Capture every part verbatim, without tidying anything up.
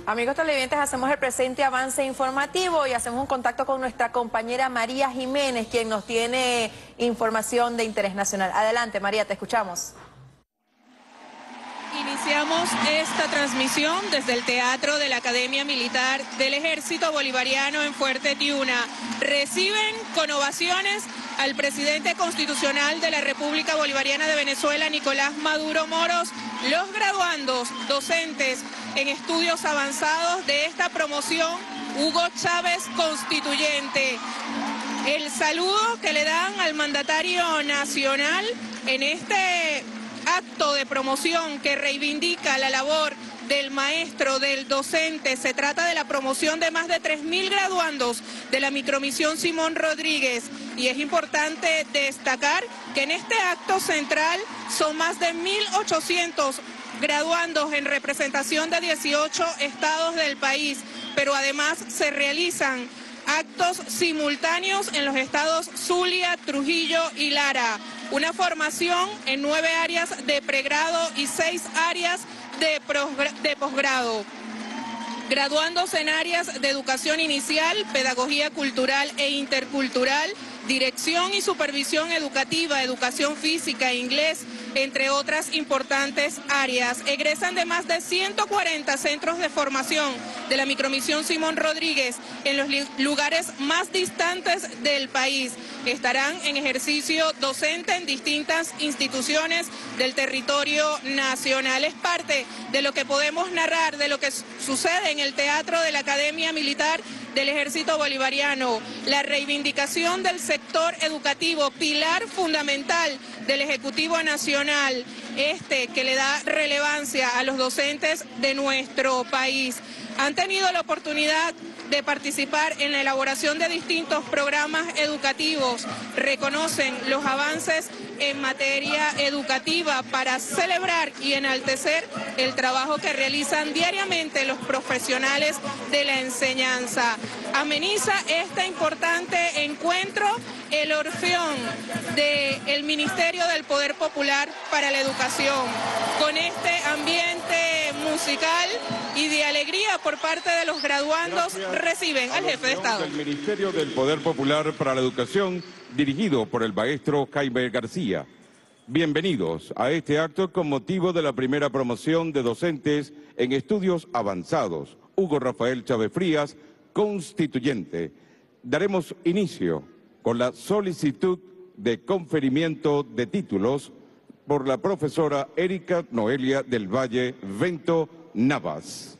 Amigos televidentes, hacemos el presente avance informativo y hacemos un contacto con nuestra compañera María Jiménez, quien nos tiene información de interés nacional. Adelante, María, te escuchamos. Iniciamos esta transmisión desde el Teatro de la Academia Militar del Ejército Bolivariano en Fuerte Tiuna. Reciben con ovaciones al presidente constitucional de la República Bolivariana de Venezuela, Nicolás Maduro Moros, los graduandos docentes en estudios avanzados de esta promoción Hugo Chávez Constituyente. El saludo que le dan al mandatario nacional en este acto de promoción que reivindica la labor del maestro, del docente. Se trata de la promoción de más de tres mil graduandos de la micromisión Simón Rodríguez. Y es importante destacar que en este acto central son más de mil ochocientos graduandos en representación de dieciocho estados del país, pero además se realizan actos simultáneos en los estados Zulia, Trujillo y Lara. Una formación en nueve áreas de pregrado y seis áreas de, de posgrado. Graduándose en áreas de educación inicial, pedagogía cultural e intercultural, dirección y supervisión educativa, educación física, inglés, entre otras importantes áreas. Egresan de más de ciento cuarenta centros de formación de la micromisión Simón Rodríguez en los lugares más distantes del país. Estarán en ejercicio docente en distintas instituciones del territorio nacional. Es parte de lo que podemos narrar, de lo que sucede en el Teatro de la Academia Militar del Ejército Bolivariano. La reivindicación del sector educativo, pilar fundamental del Ejecutivo Nacional, este que le da relevancia a los docentes de nuestro país. Han tenido la oportunidad de participar en la elaboración de distintos programas educativos, reconocen los avances en materia educativa para celebrar y enaltecer el trabajo que realizan diariamente los profesionales de la enseñanza. Ameniza este importante encuentro el Orfeón del Ministerio del Poder Popular para la Educación, con este ambiente musical y de alegría por parte de los graduandos. Gracias. Reciben al jefe de Estado. El Ministerio del Poder Popular para la Educación, dirigido por el maestro Jaime García. Bienvenidos a este acto con motivo de la primera promoción de docentes en estudios avanzados. Hugo Rafael Chávez Frías, constituyente. Daremos inicio con la solicitud de conferimiento de títulos por la profesora Erika Noelia del Valle Vento Navas.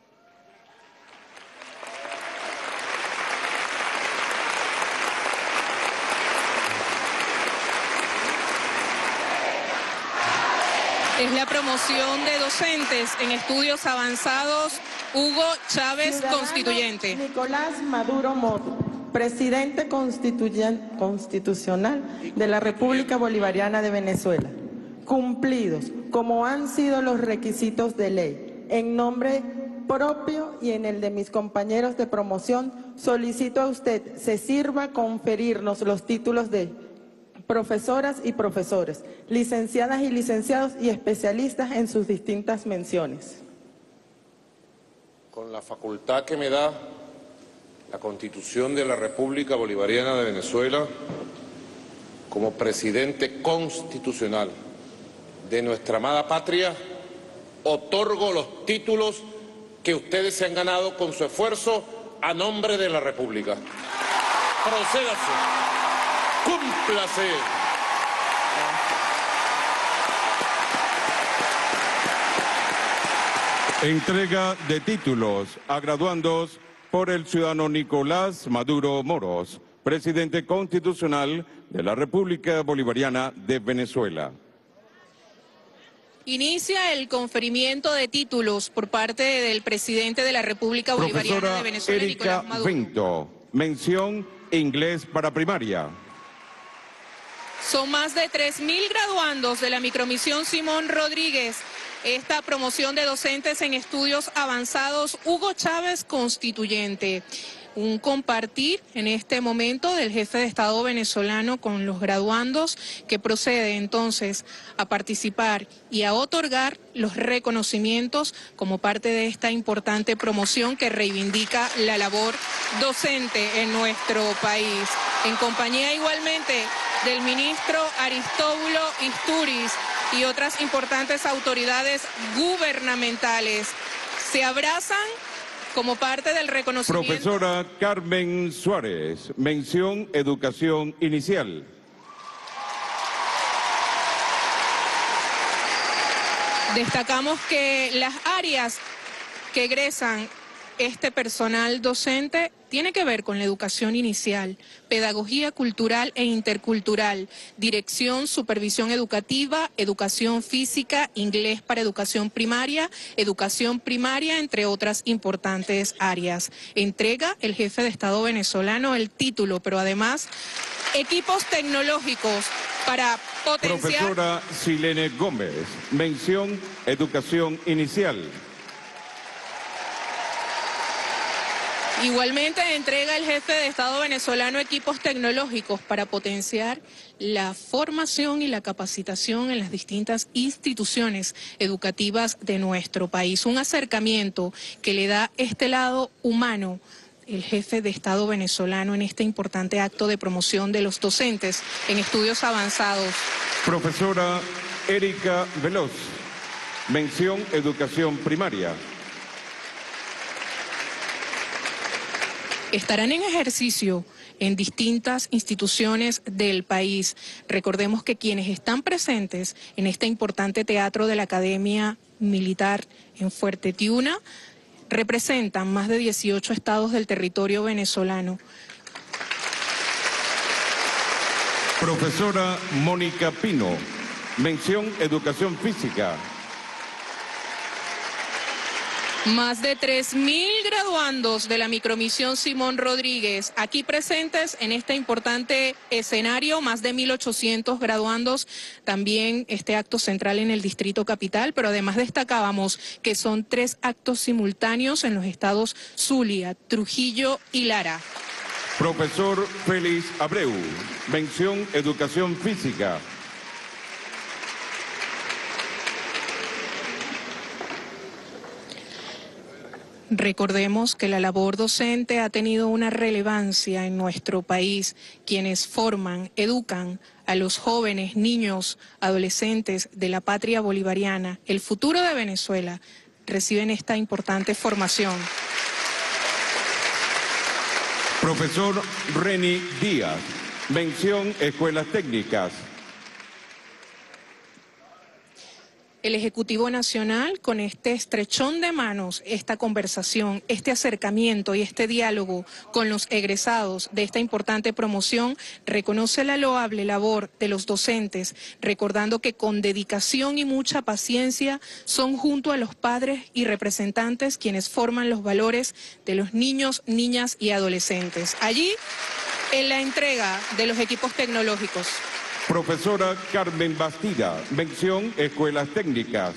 Es la promoción de docentes en estudios avanzados Hugo Chávez Ciudadano Constituyente. Nicolás Maduro Moros, presidente constitucional de la República Bolivariana de Venezuela. Cumplidos, como han sido los requisitos de ley, en nombre propio y en el de mis compañeros de promoción, solicito a usted se sirva conferirnos los títulos de profesoras y profesores, licenciadas y licenciados y especialistas en sus distintas menciones. Con la facultad que me da la Constitución de la República Bolivariana de Venezuela, como presidente constitucional de nuestra amada patria, otorgo los títulos que ustedes se han ganado con su esfuerzo a nombre de la República. Procédase, cúmplase. Entrega de títulos a graduandos por el ciudadano Nicolás Maduro Moros, presidente constitucional de la República Bolivariana de Venezuela. Inicia el conferimiento de títulos por parte del presidente de la República Bolivariana Profesora de Venezuela, Erika Nicolás Maduro. Vento, mención inglés para primaria. Son más de tres mil graduandos de la micromisión Simón Rodríguez. Esta promoción de docentes en estudios avanzados Hugo Chávez Constituyente. un compartir en este momento del jefe de Estado venezolano con los graduandos, que procede entonces a participar y a otorgar los reconocimientos como parte de esta importante promoción que reivindica la labor docente en nuestro país. En compañía igualmente del ministro Aristóbulo Isturiz y otras importantes autoridades gubernamentales. Se abrazan como parte del reconocimiento. Profesora Carmen Suárez, mención Educación Inicial. Destacamos que las áreas que egresan este personal docente tiene que ver con la educación inicial, pedagogía cultural e intercultural, dirección, supervisión educativa, educación física, inglés para educación primaria, educación primaria, entre otras importantes áreas. Entrega el jefe de Estado venezolano el título, pero además equipos tecnológicos para potenciar... Profesora Silene Gómez, mención Educación Inicial. Igualmente entrega el jefe de Estado venezolano equipos tecnológicos para potenciar la formación y la capacitación en las distintas instituciones educativas de nuestro país. Un acercamiento que le da este lado humano el jefe de Estado venezolano en este importante acto de promoción de los docentes en estudios avanzados. Profesora Erika Veloz, mención Educación Primaria. Estarán en ejercicio en distintas instituciones del país. Recordemos que quienes están presentes en este importante teatro de la Academia Militar en Fuerte Tiuna representan más de dieciocho estados del territorio venezolano. Profesora Mónica Pino, mención Educación Física. Más de tres mil graduandos de la micromisión Simón Rodríguez, aquí presentes en este importante escenario, más de mil ochocientos graduandos, también este acto central en el Distrito Capital, pero además destacábamos que son tres actos simultáneos en los estados Zulia, Trujillo y Lara. Profesor Félix Abreu, mención Educación Física. Recordemos que la labor docente ha tenido una relevancia en nuestro país. Quienes forman, educan a los jóvenes, niños, adolescentes de la patria bolivariana, el futuro de Venezuela, reciben esta importante formación. Profesor Reni Díaz, mención Escuelas Técnicas. El Ejecutivo Nacional, con este estrechón de manos, esta conversación, este acercamiento y este diálogo con los egresados de esta importante promoción, reconoce la loable labor de los docentes, recordando que con dedicación y mucha paciencia son junto a los padres y representantes quienes forman los valores de los niños, niñas y adolescentes. Allí, en la entrega de los equipos tecnológicos. Profesora Carmen Bastida, mención Escuelas Técnicas.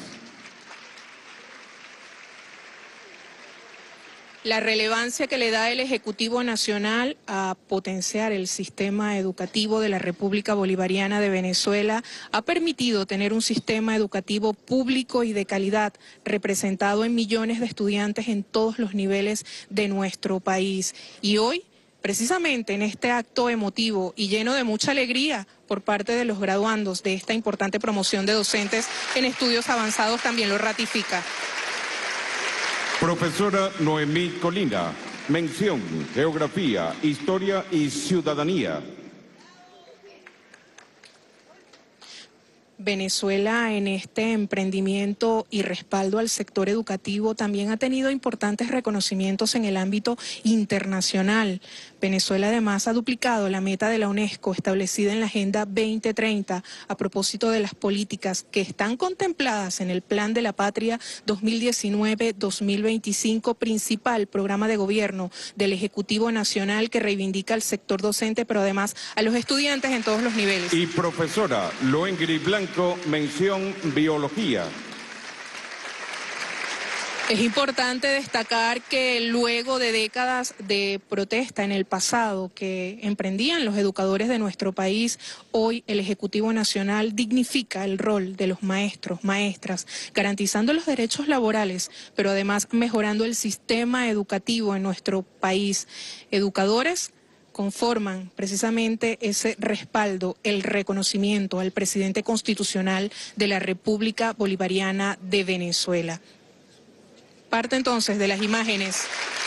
La relevancia que le da el Ejecutivo Nacional a potenciar el sistema educativo de la República Bolivariana de Venezuela ha permitido tener un sistema educativo público y de calidad representado en millones de estudiantes en todos los niveles de nuestro país. Y hoy, precisamente en este acto emotivo y lleno de mucha alegría por parte de los graduandos de esta importante promoción de docentes en estudios avanzados, también lo ratifica. Profesora Noemí Colina, mención Geografía, Historia y Ciudadanía. Venezuela en este emprendimiento y respaldo al sector educativo también ha tenido importantes reconocimientos en el ámbito internacional. Venezuela además ha duplicado la meta de la UNESCO establecida en la Agenda veinte treinta a propósito de las políticas que están contempladas en el Plan de la Patria dos mil diecinueve dos mil veinticinco, principal programa de gobierno del Ejecutivo Nacional que reivindica al sector docente, pero además a los estudiantes en todos los niveles. Y profesora Loengri Blanco, mención Biología. Es importante destacar que luego de décadas de protesta en el pasado que emprendían los educadores de nuestro país, hoy el Ejecutivo Nacional dignifica el rol de los maestros, maestras, garantizando los derechos laborales, pero además mejorando el sistema educativo en nuestro país. Educadores conforman precisamente ese respaldo, el reconocimiento al presidente constitucional de la República Bolivariana de Venezuela. Parte entonces de las imágenes.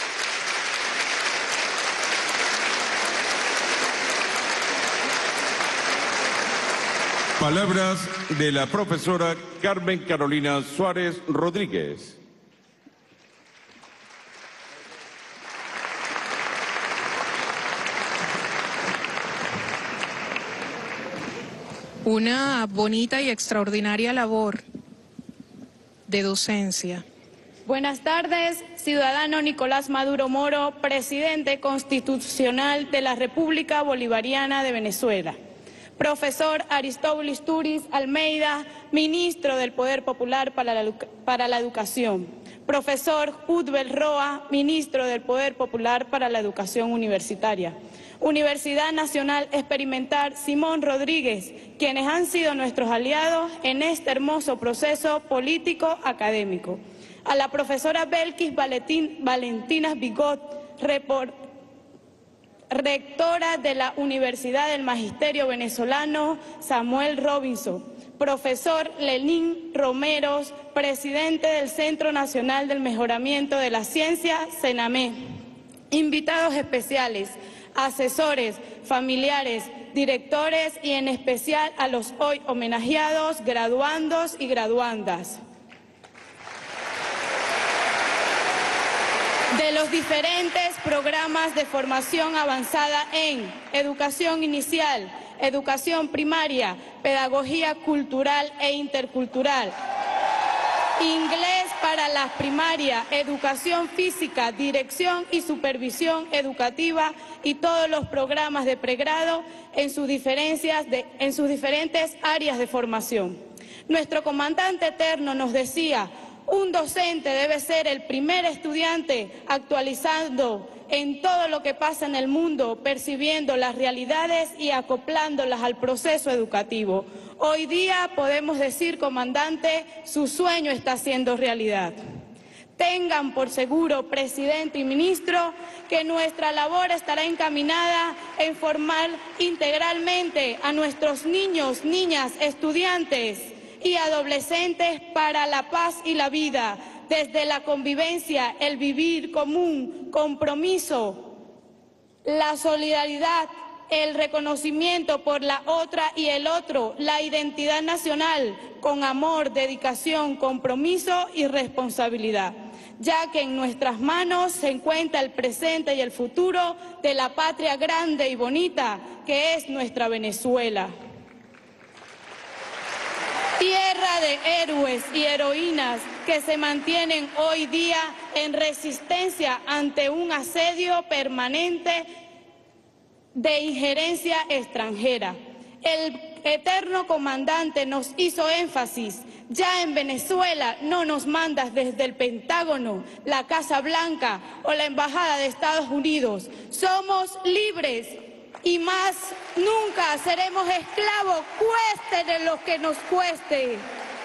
Palabras de la profesora Carmen Carolina Suárez Rodríguez. Una bonita y extraordinaria labor de docencia. Buenas tardes, ciudadano Nicolás Maduro Moro, presidente constitucional de la República Bolivariana de Venezuela. Profesor Aristóbulo Turis Almeida, ministro del Poder Popular para la, para la Educación. Profesor Udbel Roa, ministro del Poder Popular para la Educación Universitaria. Universidad Nacional Experimental Simón Rodríguez, quienes han sido nuestros aliados en este hermoso proceso político académico. A la profesora Belkis Valentín, Valentinas Bigot, report, rectora de la Universidad del Magisterio Venezolano Samuel Robinson, profesor Lenín Romeros, presidente del Centro Nacional del Mejoramiento de la Ciencia, CENAME, invitados especiales, asesores, familiares, directores y en especial a los hoy homenajeados, graduandos y graduandas. De los diferentes programas de formación avanzada en educación inicial, educación primaria, pedagogía cultural e intercultural, inglés para las primarias, educación física, dirección y supervisión educativa y todos los programas de pregrado en sus, diferencias de, en sus diferentes áreas de formación. Nuestro comandante eterno nos decía: un docente debe ser el primer estudiante actualizando en todo lo que pasa en el mundo, percibiendo las realidades y acoplándolas al proceso educativo. Hoy día podemos decir, comandante, su sueño está siendo realidad. Tengan por seguro, presidente y ministro, que nuestra labor estará encaminada en formar integralmente a nuestros niños, niñas, estudiantes y adolescentes para la paz y la vida, desde la convivencia, el vivir común, compromiso, la solidaridad, el reconocimiento por la otra y el otro, la identidad nacional, con amor, dedicación, compromiso y responsabilidad, ya que en nuestras manos se encuentra el presente y el futuro de la patria grande y bonita que es nuestra Venezuela. Tierra de héroes y heroínas que se mantienen hoy día en resistencia ante un asedio permanente de injerencia extranjera. El eterno comandante nos hizo énfasis: ya en Venezuela no nos mandas desde el Pentágono, la Casa Blanca o la Embajada de Estados Unidos. Somos libres y más nunca seremos esclavos, cueste de lo que nos cueste.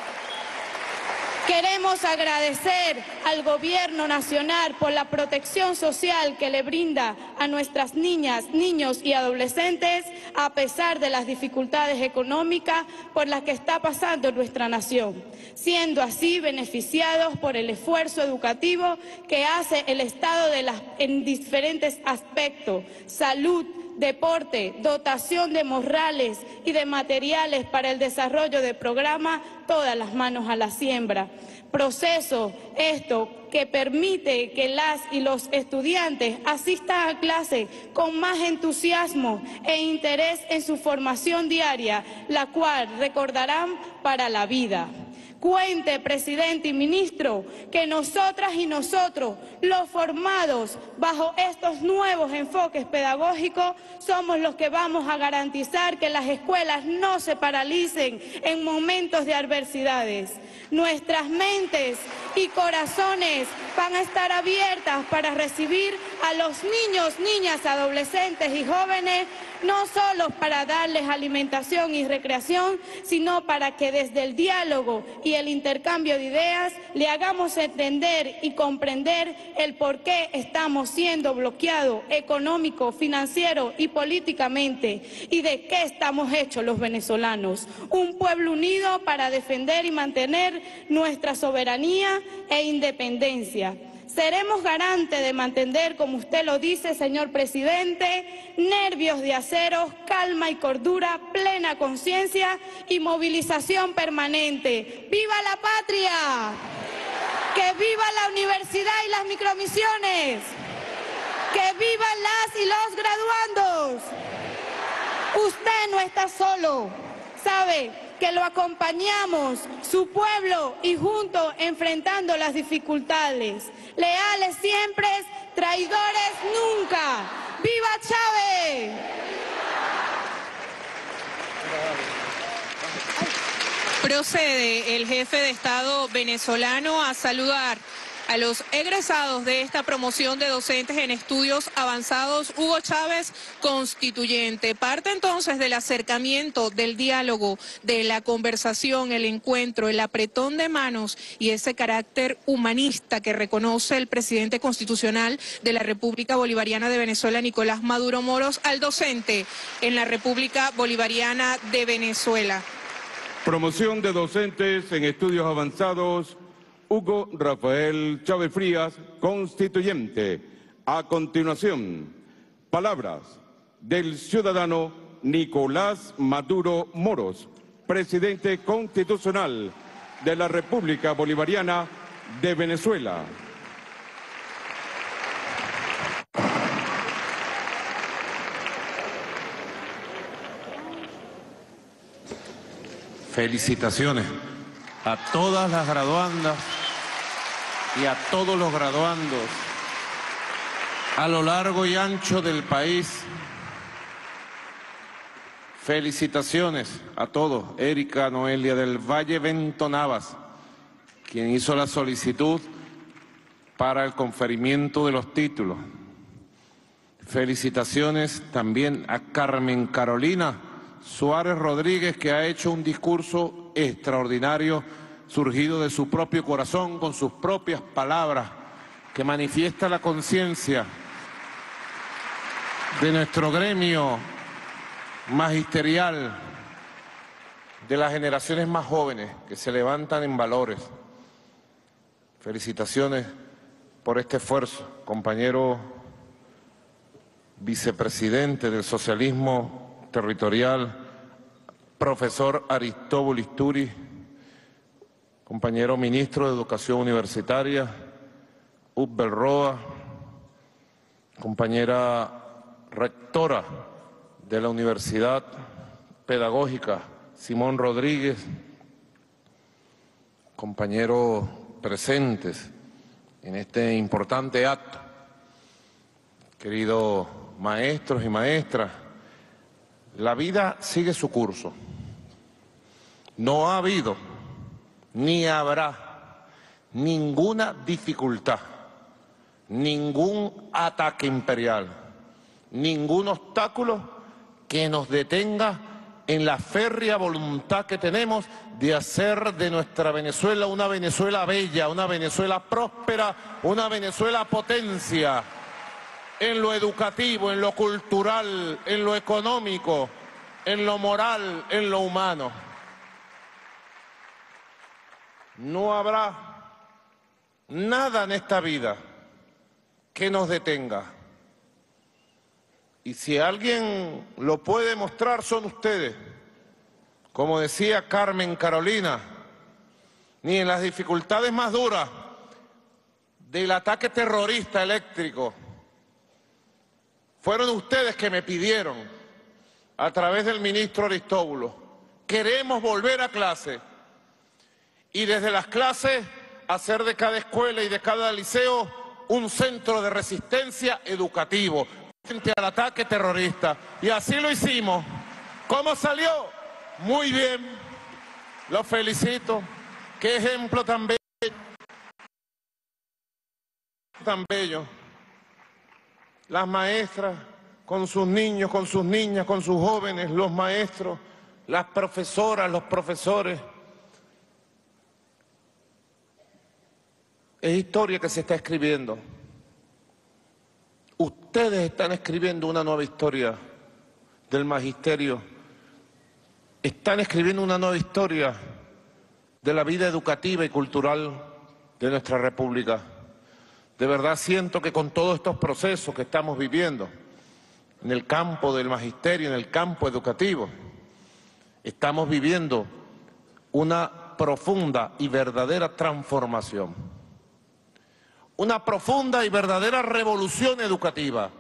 Queremos agradecer al Gobierno Nacional por la protección social que le brinda a nuestras niñas, niños y adolescentes a pesar de las dificultades económicas por las que está pasando nuestra nación, siendo así beneficiados por el esfuerzo educativo que hace el Estado de las, en diferentes aspectos: salud, deporte, dotación de morrales y de materiales para el desarrollo del programa Todas las Manos a la Siembra. Proceso esto que permite que las y los estudiantes asistan a clase con más entusiasmo e interés en su formación diaria, la cual recordarán para la vida. Cuente, presidente y ministro, que nosotras y nosotros, los formados bajo estos nuevos enfoques pedagógicos, somos los que vamos a garantizar que las escuelas no se paralicen en momentos de adversidades. Nuestras mentes y corazones van a estar abiertas para recibir a los niños, niñas, adolescentes y jóvenes, no solo para darles alimentación y recreación, sino para que desde el diálogo y el intercambio de ideas le hagamos entender y comprender el por qué estamos siendo bloqueados económico, financiero y políticamente, y de qué estamos hechos los venezolanos. Un pueblo unido para defender y mantener nuestra soberanía e independencia. Seremos garantes de mantener, como usted lo dice, señor presidente, nervios de acero, calma y cordura, plena conciencia y movilización permanente. ¡Viva la patria! ¡Que viva la universidad y las micromisiones! ¡Que vivan las y los graduandos! Usted no está solo, sabe que lo acompañamos, su pueblo, y juntos enfrentando las dificultades. Leales siempre, traidores nunca. ¡Viva Chávez! Procede el jefe de Estado venezolano a saludar a los egresados de esta promoción de docentes en estudios avanzados Hugo Chávez Constituyente. Parte entonces del acercamiento, del diálogo, de la conversación, el encuentro, el apretón de manos y ese carácter humanista que reconoce el presidente constitucional de la República Bolivariana de Venezuela, Nicolás Maduro Moros, al docente en la República Bolivariana de Venezuela. Promoción de docentes en estudios avanzados Hugo Rafael Chávez Frías, Constituyente. A continuación, palabras del ciudadano Nicolás Maduro Moros, Presidente Constitucional de la República Bolivariana de Venezuela. Felicitaciones a todas las graduandas y a todos los graduandos a lo largo y ancho del país. Felicitaciones a todos. Erika Noelia del Valle Bento Navas, quien hizo la solicitud para el conferimiento de los títulos. Felicitaciones también a Carmen Carolina Suárez Rodríguez, que ha hecho un discurso extraordinario, surgido de su propio corazón, con sus propias palabras, que manifiesta la conciencia de nuestro gremio magisterial, de las generaciones más jóvenes que se levantan en valores. Felicitaciones por este esfuerzo, compañero vicepresidente del socialismo territorial, profesor Aristóbulo Isturi, compañero ministro de Educación Universitaria, Ubel Roa, compañera rectora de la Universidad Pedagógica, Simón Rodríguez, compañeros presentes en este importante acto, queridos maestros y maestras. La vida sigue su curso. No ha habido ni habrá ninguna dificultad, ningún ataque imperial, ningún obstáculo que nos detenga en la férrea voluntad que tenemos de hacer de nuestra Venezuela una Venezuela bella, una Venezuela próspera, una Venezuela potencia en lo educativo, en lo cultural, en lo económico, en lo moral, en lo humano. No habrá nada en esta vida que nos detenga. Y si alguien lo puede mostrar, son ustedes. Como decía Carmen Carolina, ni en las dificultades más duras del ataque terrorista eléctrico, fueron ustedes que me pidieron, a través del ministro Aristóbulo, queremos volver a clase. y desde las clases hacer de cada escuela y de cada liceo un centro de resistencia educativo frente al ataque terrorista. Y así lo hicimos. ¿Cómo salió? Muy bien. Los felicito. Qué ejemplo tan bello. Tan bello. Las maestras con sus niños, con sus niñas, con sus jóvenes, los maestros, las profesoras, los profesores. Es historia que se está escribiendo. Ustedes están escribiendo una nueva historia del magisterio. Están escribiendo una nueva historia de la vida educativa y cultural de nuestra República. De verdad siento que con todos estos procesos que estamos viviendo en el campo del magisterio, en el campo educativo, estamos viviendo una profunda y verdadera transformación. Una profunda y verdadera revolución educativa.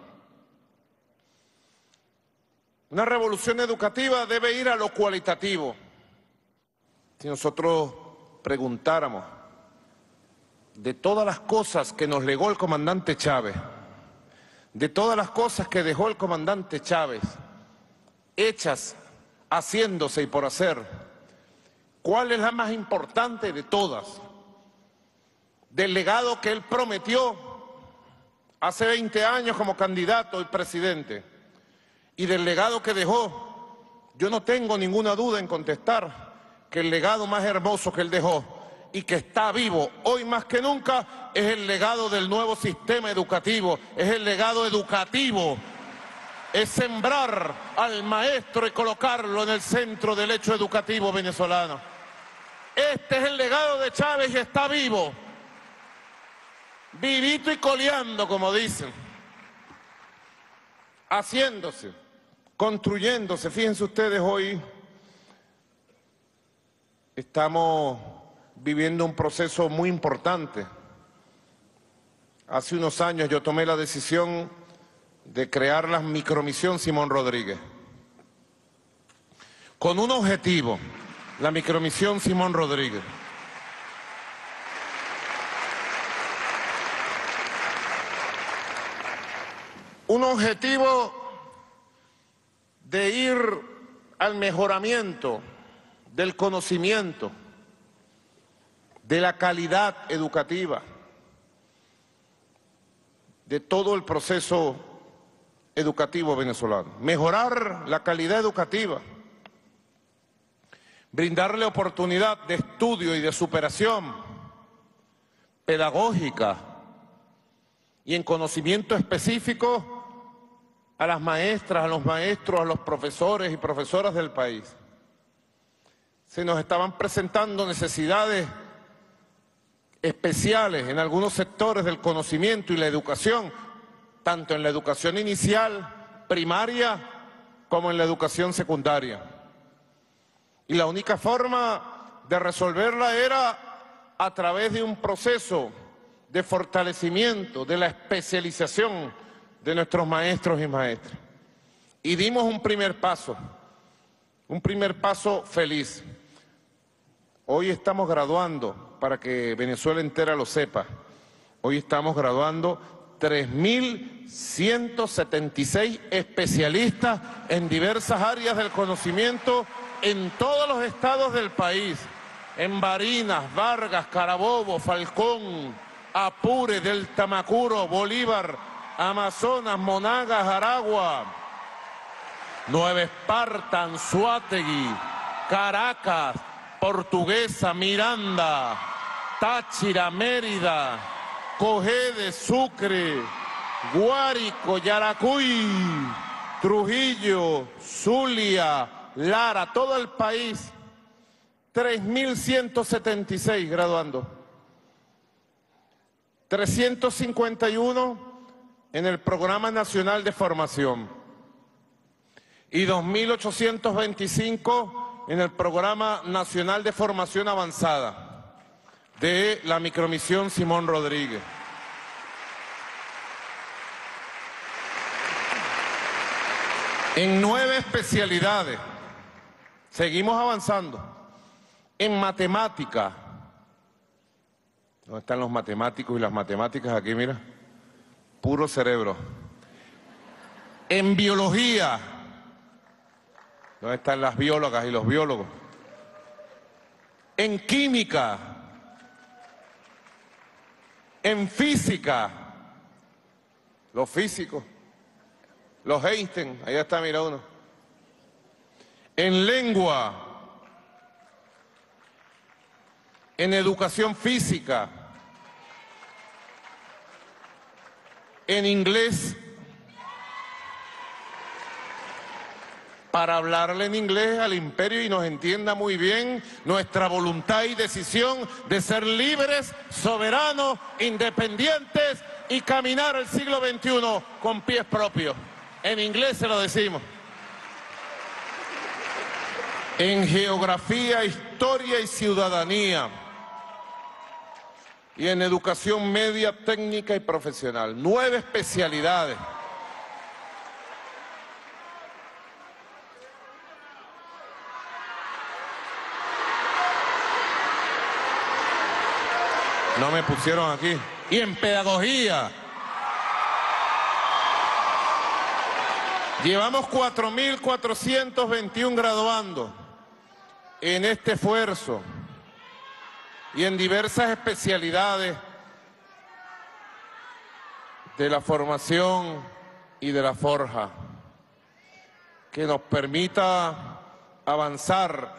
Una revolución educativa debe ir a lo cualitativo. Si nosotros preguntáramos de todas las cosas que nos legó el comandante Chávez, de todas las cosas que dejó el comandante Chávez, hechas, haciéndose y por hacer, ¿cuál es la más importante de todas? Del legado que él prometió hace veinte años como candidato y presidente, y del legado que dejó, yo no tengo ninguna duda en contestar que el legado más hermoso que él dejó y que está vivo hoy más que nunca es el legado del nuevo sistema educativo, es el legado educativo, es sembrar al maestro y colocarlo en el centro del hecho educativo venezolano. Este es el legado de Chávez y está vivo, vivito y coleando, como dicen, haciéndose, construyéndose. Fíjense ustedes, hoy estamos viviendo un proceso muy importante. Hace unos años yo tomé la decisión de crear la micromisión Simón Rodríguez, con un objetivo, la micromisión Simón Rodríguez. Un objetivo de ir al mejoramiento del conocimiento, de la calidad educativa, de todo el proceso educativo venezolano. Mejorar la calidad educativa, brindarle oportunidad de estudio y de superación pedagógica y en conocimiento específico a las maestras, a los maestros, a los profesores y profesoras del país. Se nos estaban presentando necesidades especiales en algunos sectores del conocimiento y la educación, tanto en la educación inicial, primaria, como en la educación secundaria. Y la única forma de resolverla era a través de un proceso de fortalecimiento, de la especialización de nuestros maestros y maestras. Y dimos un primer paso, un primer paso feliz. Hoy estamos graduando, para que Venezuela entera lo sepa, hoy estamos graduando tres mil ciento setenta y seis especialistas en diversas áreas del conocimiento en todos los estados del país, en Barinas, Vargas, Carabobo, Falcón, Apure, del Tamacuro, Bolívar, Amazonas, Monagas, Aragua, Nueva Esparta, Anzoátegui, Caracas, Portuguesa, Miranda, Táchira, Mérida, Cogede, Sucre, Guárico, Yaracuy, Trujillo, Zulia, Lara, todo el país, tres mil ciento setenta y seis graduando, trescientos cincuenta y uno en el Programa Nacional de Formación y dos mil ochocientos veinticinco en el Programa Nacional de Formación Avanzada de la micromisión Simón Rodríguez. En nueve especialidades, seguimos avanzando, en matemática, ¿Dónde están los matemáticos y las matemáticas aquí? Mira, puro cerebro. En biología, ¿dónde están las biólogas y los biólogos? En química, en física, los físicos, los Einstein, allá está, mira uno. En lengua, en educación física, en inglés, para hablarle en inglés al imperio y nos entienda muy bien nuestra voluntad y decisión de ser libres, soberanos, independientes y caminar el siglo veintiuno con pies propios. En inglés se lo decimos. En geografía, historia y ciudadanía. Y en educación media, técnica y profesional. Nueve especialidades. No me pusieron aquí. Y en pedagogía. Llevamos cuatro mil cuatrocientos veintiún graduandos en este esfuerzo y en diversas especialidades de la formación y de la forja, que nos permita avanzar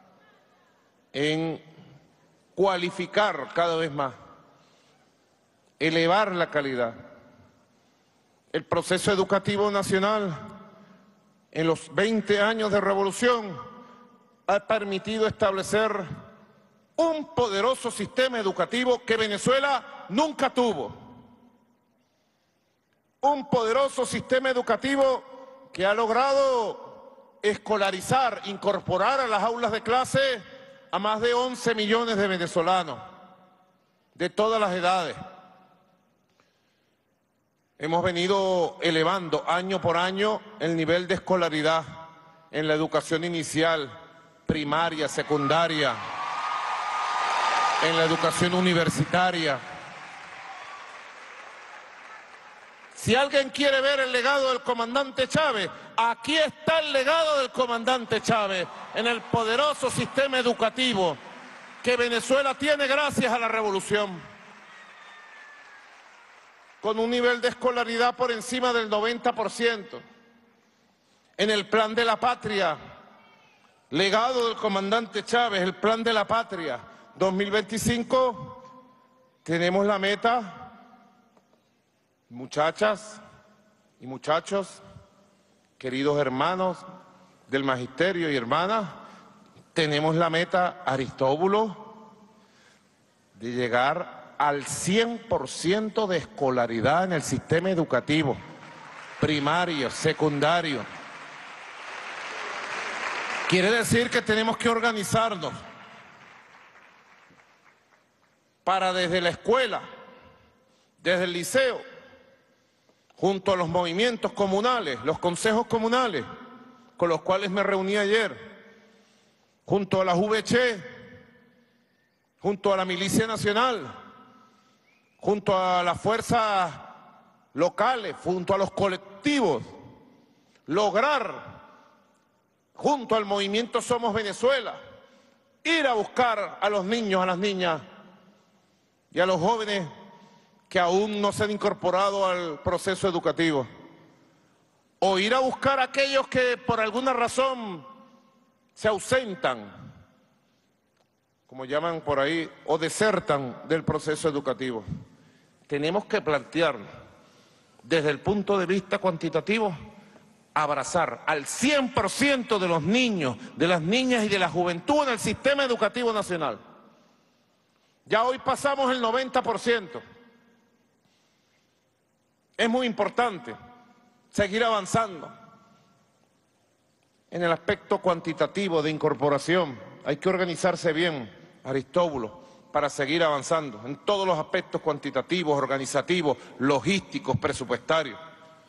en cualificar cada vez más, elevar la calidad. El proceso educativo nacional en los veinte años de revolución ha permitido establecer un poderoso sistema educativo que Venezuela nunca tuvo. Un poderoso sistema educativo que ha logrado escolarizar, incorporar a las aulas de clase a más de once millones de venezolanos, de todas las edades. Hemos venido elevando año por año el nivel de escolaridad en la educación inicial, primaria, secundaria, en la educación universitaria. Si alguien quiere ver el legado del comandante Chávez, aquí está el legado del comandante Chávez en el poderoso sistema educativo que Venezuela tiene gracias a la revolución, con un nivel de escolaridad por encima del noventa por ciento. En el Plan de la Patria, legado del comandante Chávez, el Plan de la Patria dos mil veinticinco, tenemos la meta, muchachas y muchachos, queridos hermanos del magisterio y hermanas, tenemos la meta, Aristóbulo, de llegar al cien por ciento de escolaridad en el sistema educativo, primario, secundario. Quiere decir que tenemos que organizarnos para desde la escuela, desde el liceo, junto a los movimientos comunales, los consejos comunales, con los cuales me reuní ayer, junto a la U V C, junto a la Milicia Nacional, junto a las fuerzas locales, junto a los colectivos, lograr, junto al movimiento Somos Venezuela, ir a buscar a los niños, a las niñas y a los jóvenes que aún no se han incorporado al proceso educativo, o ir a buscar a aquellos que por alguna razón se ausentan, como llaman por ahí, o desertan del proceso educativo. Tenemos que plantearnos, desde el punto de vista cuantitativo, abrazar al cien por ciento de los niños, de las niñas y de la juventud en el sistema educativo nacional. Ya hoy pasamos el noventa por ciento. Es muy importante seguir avanzando en el aspecto cuantitativo de incorporación. Hay que organizarse bien, Aristóbulo, para seguir avanzando en todos los aspectos cuantitativos, organizativos, logísticos, presupuestarios.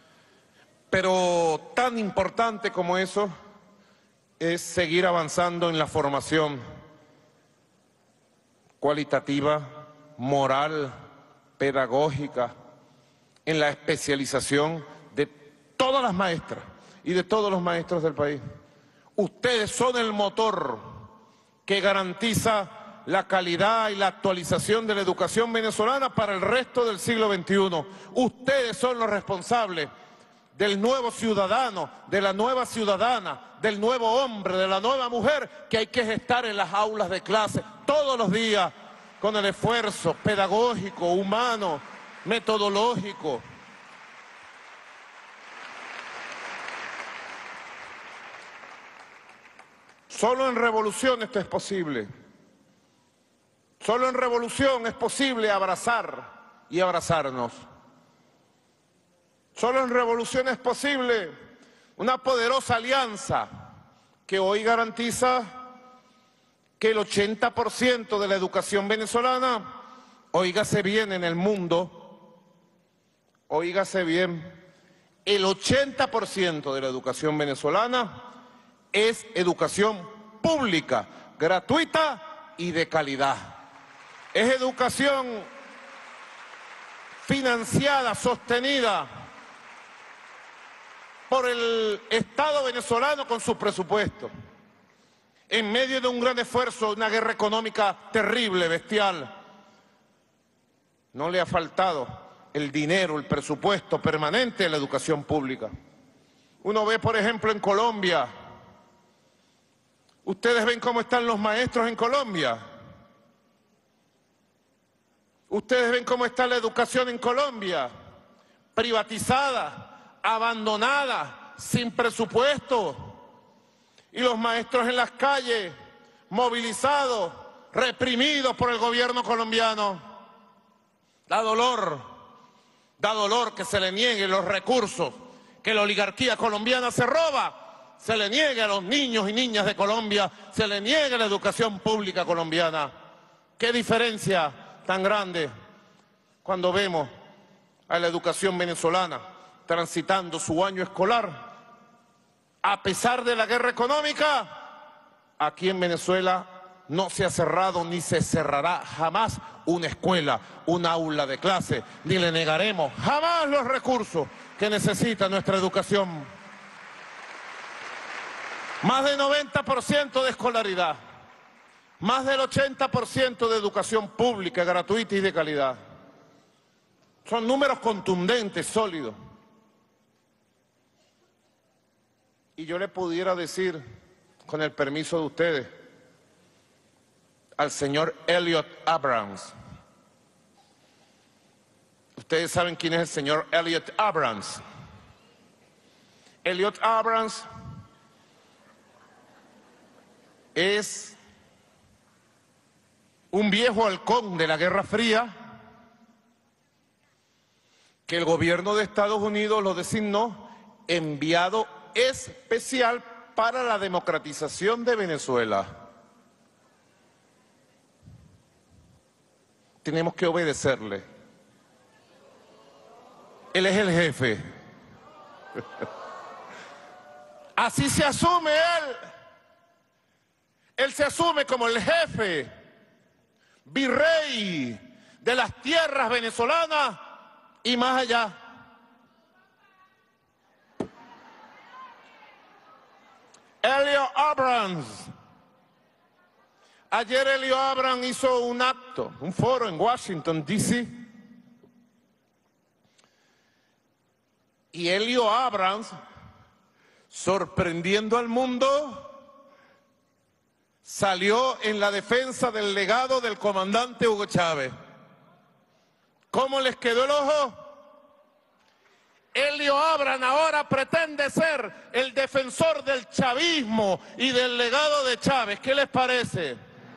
Pero tan importante como eso es seguir avanzando en la formación cualitativa, moral, pedagógica, en la especialización de todas las maestras y de todos los maestros del país. Ustedes son el motor que garantiza la calidad y la actualización de la educación venezolana para el resto del siglo veintiuno. Ustedes son los responsables del nuevo ciudadano, de la nueva ciudadana, del nuevo hombre, de la nueva mujer que hay que gestar en las aulas de clase todos los días con el esfuerzo pedagógico, humano, metodológico. Solo en revolución esto es posible. Solo en revolución es posible abrazar y abrazarnos. Solo en revolución es posible una poderosa alianza que hoy garantiza que el ochenta por ciento de la educación venezolana, óigase bien en el mundo, óigase bien, el ochenta por ciento de la educación venezolana es educación pública, gratuita y de calidad. Es educación financiada, sostenida por el Estado venezolano con su presupuesto. En medio de un gran esfuerzo, una guerra económica terrible, bestial, no le ha faltado el dinero, el presupuesto permanente de la educación pública. Uno ve, por ejemplo, en Colombia. Ustedes ven cómo están los maestros en Colombia. Ustedes ven cómo está la educación en Colombia, privatizada, abandonada, sin presupuesto. Y los maestros en las calles, movilizados, reprimidos por el gobierno colombiano. Da dolor, da dolor que se le nieguen los recursos que la oligarquía colombiana se roba. Se le niegue a los niños y niñas de Colombia, se le niegue la educación pública colombiana. ¿Qué diferencia tan grande cuando vemos a la educación venezolana transitando su año escolar? A pesar de la guerra económica, aquí en Venezuela no se ha cerrado ni se cerrará jamás una escuela, un aula de clase, ni le negaremos jamás los recursos que necesita nuestra educación. Más del noventa por ciento de escolaridad, más del ochenta por ciento de educación pública, gratuita y de calidad. Son números contundentes, sólidos. Y yo le pudiera decir, con el permiso de ustedes, al señor Elliot Abrams. Ustedes saben quién es el señor Elliot Abrams. Elliot Abrams es un viejo halcón de la Guerra Fría que el gobierno de Estados Unidos lo designó enviado especial para la democratización de Venezuela. Tenemos que obedecerle. Él es el jefe. Así se asume él. Él se asume como el jefe, virrey de las tierras venezolanas y más allá. Elliot Abrams. Ayer Elliot Abrams hizo un acto, un foro en Washington, D C Y Elliot Abrams, sorprendiendo al mundo, salió en la defensa del legado del comandante Hugo Chávez. ¿Cómo les quedó el ojo? Elliot Abrams ahora pretende ser el defensor del chavismo y del legado de Chávez. ¿Qué les parece?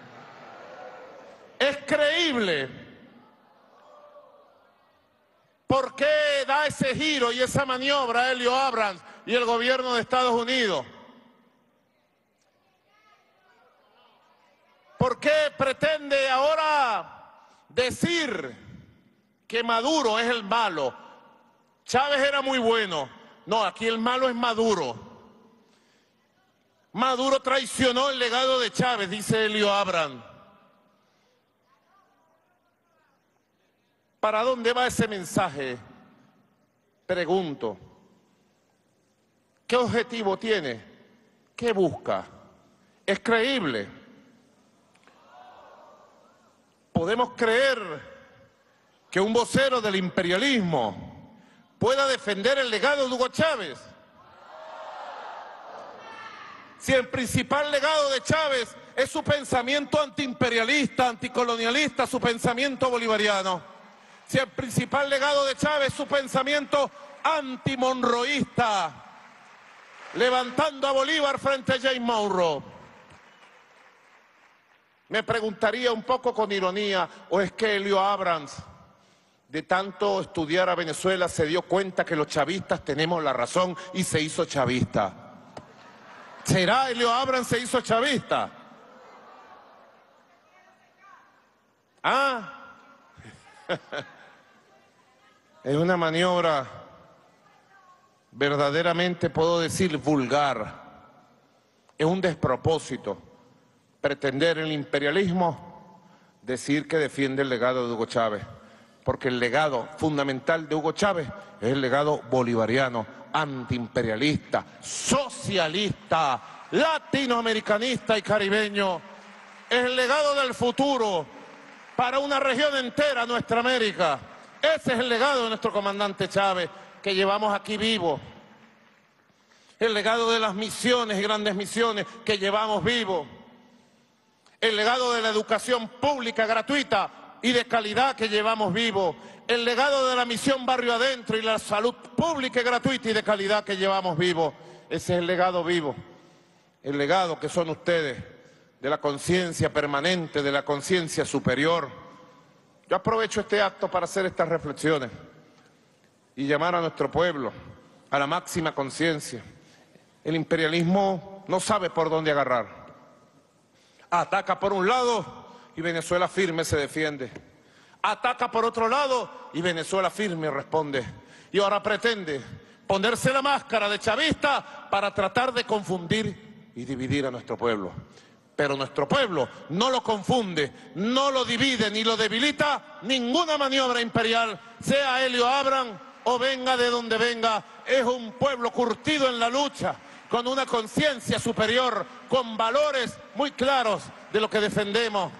Es creíble. ¿Por qué da ese giro y esa maniobra Elliot Abrams y el gobierno de Estados Unidos? ¿Por qué pretende ahora decir que Maduro es el malo? Chávez era muy bueno. No, aquí el malo es Maduro. Maduro traicionó el legado de Chávez, dice Elliot Abrams. ¿Para dónde va ese mensaje? Pregunto. ¿Qué objetivo tiene? ¿Qué busca? ¿Es creíble? ¿Podemos creer que un vocero del imperialismo pueda defender el legado de Hugo Chávez? Si el principal legado de Chávez es su pensamiento antiimperialista, anticolonialista, su pensamiento bolivariano. Si el principal legado de Chávez es su pensamiento antimonroísta, levantando a Bolívar frente a James Monroe. Me preguntaría un poco con ironía, ¿o es que Helio Abrams, de tanto estudiar a Venezuela, se dio cuenta que los chavistas tenemos la razón y se hizo chavista? ¿Será Helio Abrams se hizo chavista? ¿Ah? Es una maniobra verdaderamente, puedo decir, vulgar. Es un despropósito pretender el imperialismo decir que defiende el legado de Hugo Chávez, porque el legado fundamental de Hugo Chávez es el legado bolivariano, antiimperialista, socialista, latinoamericanista y caribeño. Es el legado del futuro para una región entera, nuestra América. Ese es el legado de nuestro comandante Chávez, que llevamos aquí vivo. El legado de las misiones y grandes misiones que llevamos vivo. El legado de la educación pública gratuita y de calidad que llevamos vivo. El legado de la misión Barrio Adentro y la salud pública y gratuita y de calidad que llevamos vivo. Ese es el legado vivo. El legado que son ustedes de la conciencia permanente, de la conciencia superior. Yo aprovecho este acto para hacer estas reflexiones y llamar a nuestro pueblo a la máxima conciencia. El imperialismo no sabe por dónde agarrar. Ataca por un lado y Venezuela firme se defiende. Ataca por otro lado y Venezuela firme responde. Y ahora pretende ponerse la máscara de chavista para tratar de confundir y dividir a nuestro pueblo. Pero nuestro pueblo no lo confunde, no lo divide ni lo debilita ninguna maniobra imperial, sea Helio Abrams o venga de donde venga. Es un pueblo curtido en la lucha, con una conciencia superior, con valores muy claros de lo que defendemos.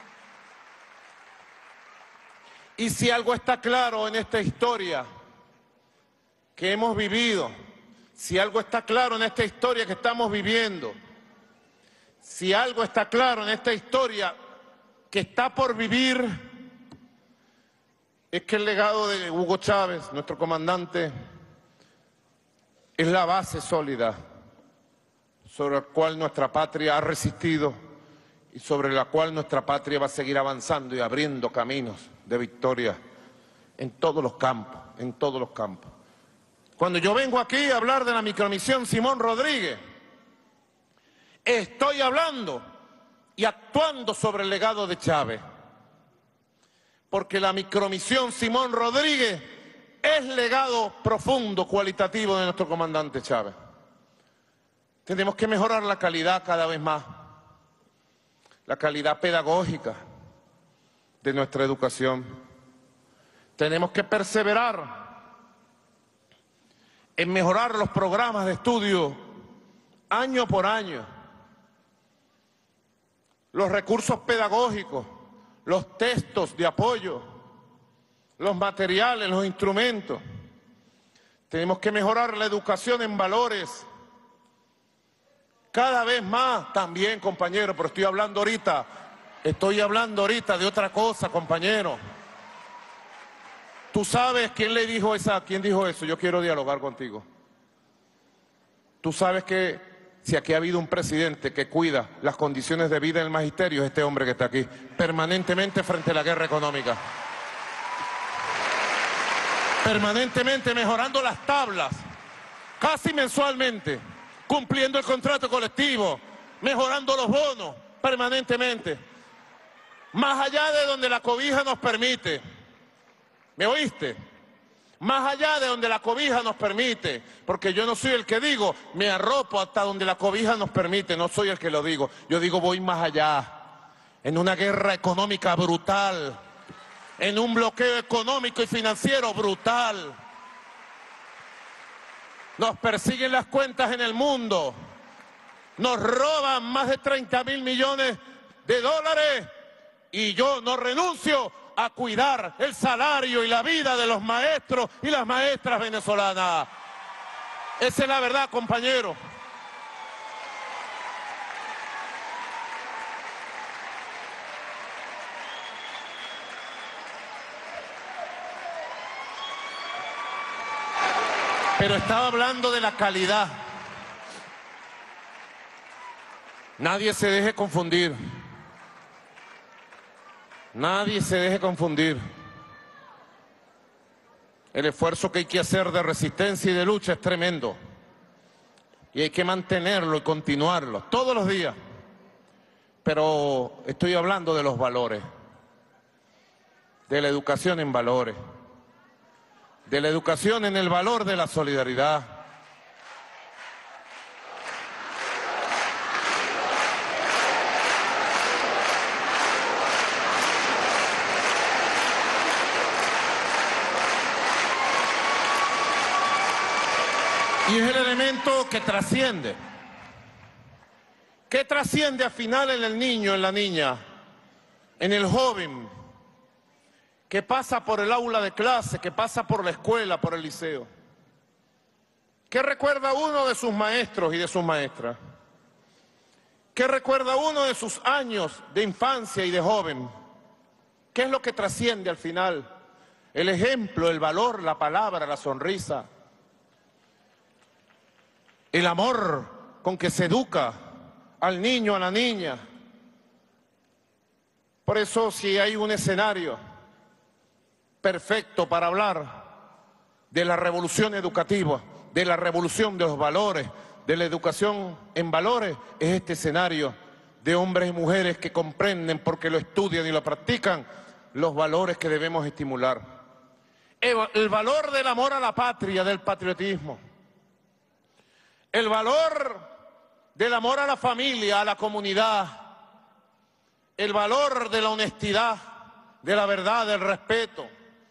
Y si algo está claro en esta historia que hemos vivido, si algo está claro en esta historia que estamos viviendo, si algo está claro en esta historia que está por vivir, es que el legado de Hugo Chávez, nuestro comandante, es la base sólida sobre la cual nuestra patria ha resistido y sobre la cual nuestra patria va a seguir avanzando y abriendo caminos de victoria en todos los campos, en todos los campos. Cuando yo vengo aquí a hablar de la micromisión Simón Rodríguez, estoy hablando y actuando sobre el legado de Chávez, porque la micromisión Simón Rodríguez es legado profundo, cualitativo de nuestro comandante Chávez. Tenemos que mejorar la calidad cada vez más, la calidad pedagógica de nuestra educación. Tenemos que perseverar en mejorar los programas de estudio año por año, los recursos pedagógicos, los textos de apoyo, los materiales, los instrumentos. Tenemos que mejorar la educación en valores. Cada vez más también, compañero, pero estoy hablando ahorita, estoy hablando ahorita de otra cosa, compañero. ¿Tú sabes quién le dijo esa, quién dijo eso? Yo quiero dialogar contigo. Tú sabes que si aquí ha habido un presidente que cuida las condiciones de vida del magisterio, es este hombre que está aquí, permanentemente frente a la guerra económica. Permanentemente mejorando las tablas, casi mensualmente, cumpliendo el contrato colectivo, mejorando los bonos, permanentemente. Más allá de donde la cobija nos permite. ¿Me oíste? Más allá de donde la cobija nos permite, porque yo no soy el que digo, me arropo hasta donde la cobija nos permite, no soy el que lo digo, yo digo voy más allá, en una guerra económica brutal, en un bloqueo económico y financiero brutal. Nos persiguen las cuentas en el mundo, nos roban más de treinta mil millones de dólares y yo no renuncio a cuidar el salario y la vida de los maestros y las maestras venezolanas. Esa es la verdad, compañeros. Pero estaba hablando de la calidad. Nadie se deje confundir. Nadie se deje confundir. El esfuerzo que hay que hacer de resistencia y de lucha es tremendo. Y hay que mantenerlo y continuarlo todos los días. Pero estoy hablando de los valores. De la educación en valores. De la educación en el valor de la solidaridad. Y es el elemento que trasciende. ¿Qué trasciende al final en el niño, en la niña, en el joven? Que pasa por el aula de clase, que pasa por la escuela, por el liceo. ¿Qué recuerda uno de sus maestros y de sus maestras? ¿Qué recuerda uno de sus años de infancia y de joven? ¿Qué es lo que trasciende al final? El ejemplo, el valor, la palabra, la sonrisa. El amor con que se educa al niño, a la niña. Por eso, si hay un escenario perfecto para hablar de la revolución educativa, de la revolución de los valores, de la educación en valores, es este escenario de hombres y mujeres que comprenden, porque lo estudian y lo practican, los valores que debemos estimular. El, el valor del amor a la patria, del patriotismo. El valor del amor a la familia, a la comunidad. El valor de la honestidad, de la verdad, del respeto.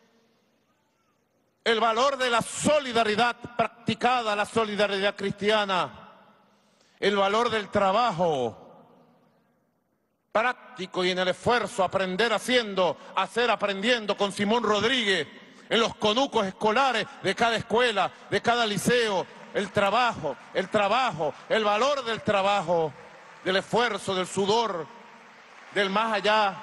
El valor de la solidaridad practicada, la solidaridad cristiana. El valor del trabajo práctico y en el esfuerzo, aprender haciendo, hacer aprendiendo, con Simón Rodríguez, en los conucos escolares de cada escuela, de cada liceo. El trabajo, el trabajo, el valor del trabajo, del esfuerzo, del sudor, del más allá.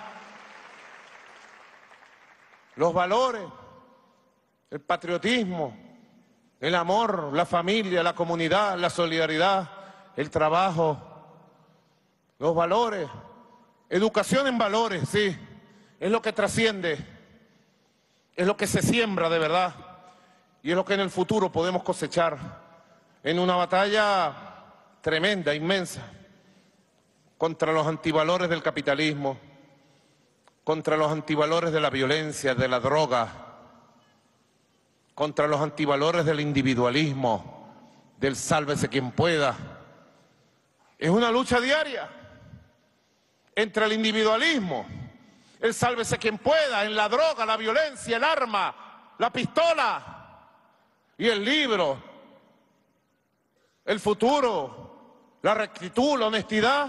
Los valores, el patriotismo, el amor, la familia, la comunidad, la solidaridad, el trabajo, los valores, educación en valores, sí, es lo que trasciende, es lo que se siembra de verdad y es lo que en el futuro podemos cosechar. En una batalla tremenda, inmensa, contra los antivalores del capitalismo, contra los antivalores de la violencia, de la droga, contra los antivalores del individualismo, del sálvese quien pueda. Es una lucha diaria entre el individualismo, el sálvese quien pueda, en la droga, la violencia, el arma, la pistola y el libro. El futuro, la rectitud, la honestidad,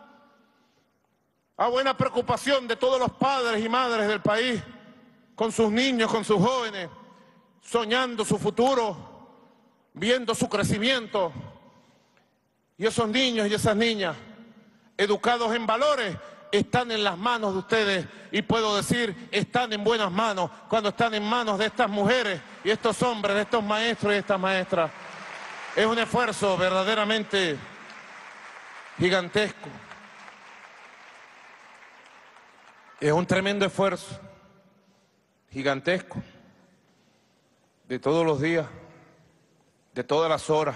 a buena preocupación de todos los padres y madres del país, con sus niños, con sus jóvenes, soñando su futuro, viendo su crecimiento. Y esos niños y esas niñas, educados en valores, están en las manos de ustedes, y puedo decir, están en buenas manos, cuando están en manos de estas mujeres y estos hombres, de estos maestros y estas maestras. Es un esfuerzo verdaderamente gigantesco. Es un tremendo esfuerzo, gigantesco, de todos los días, de todas las horas.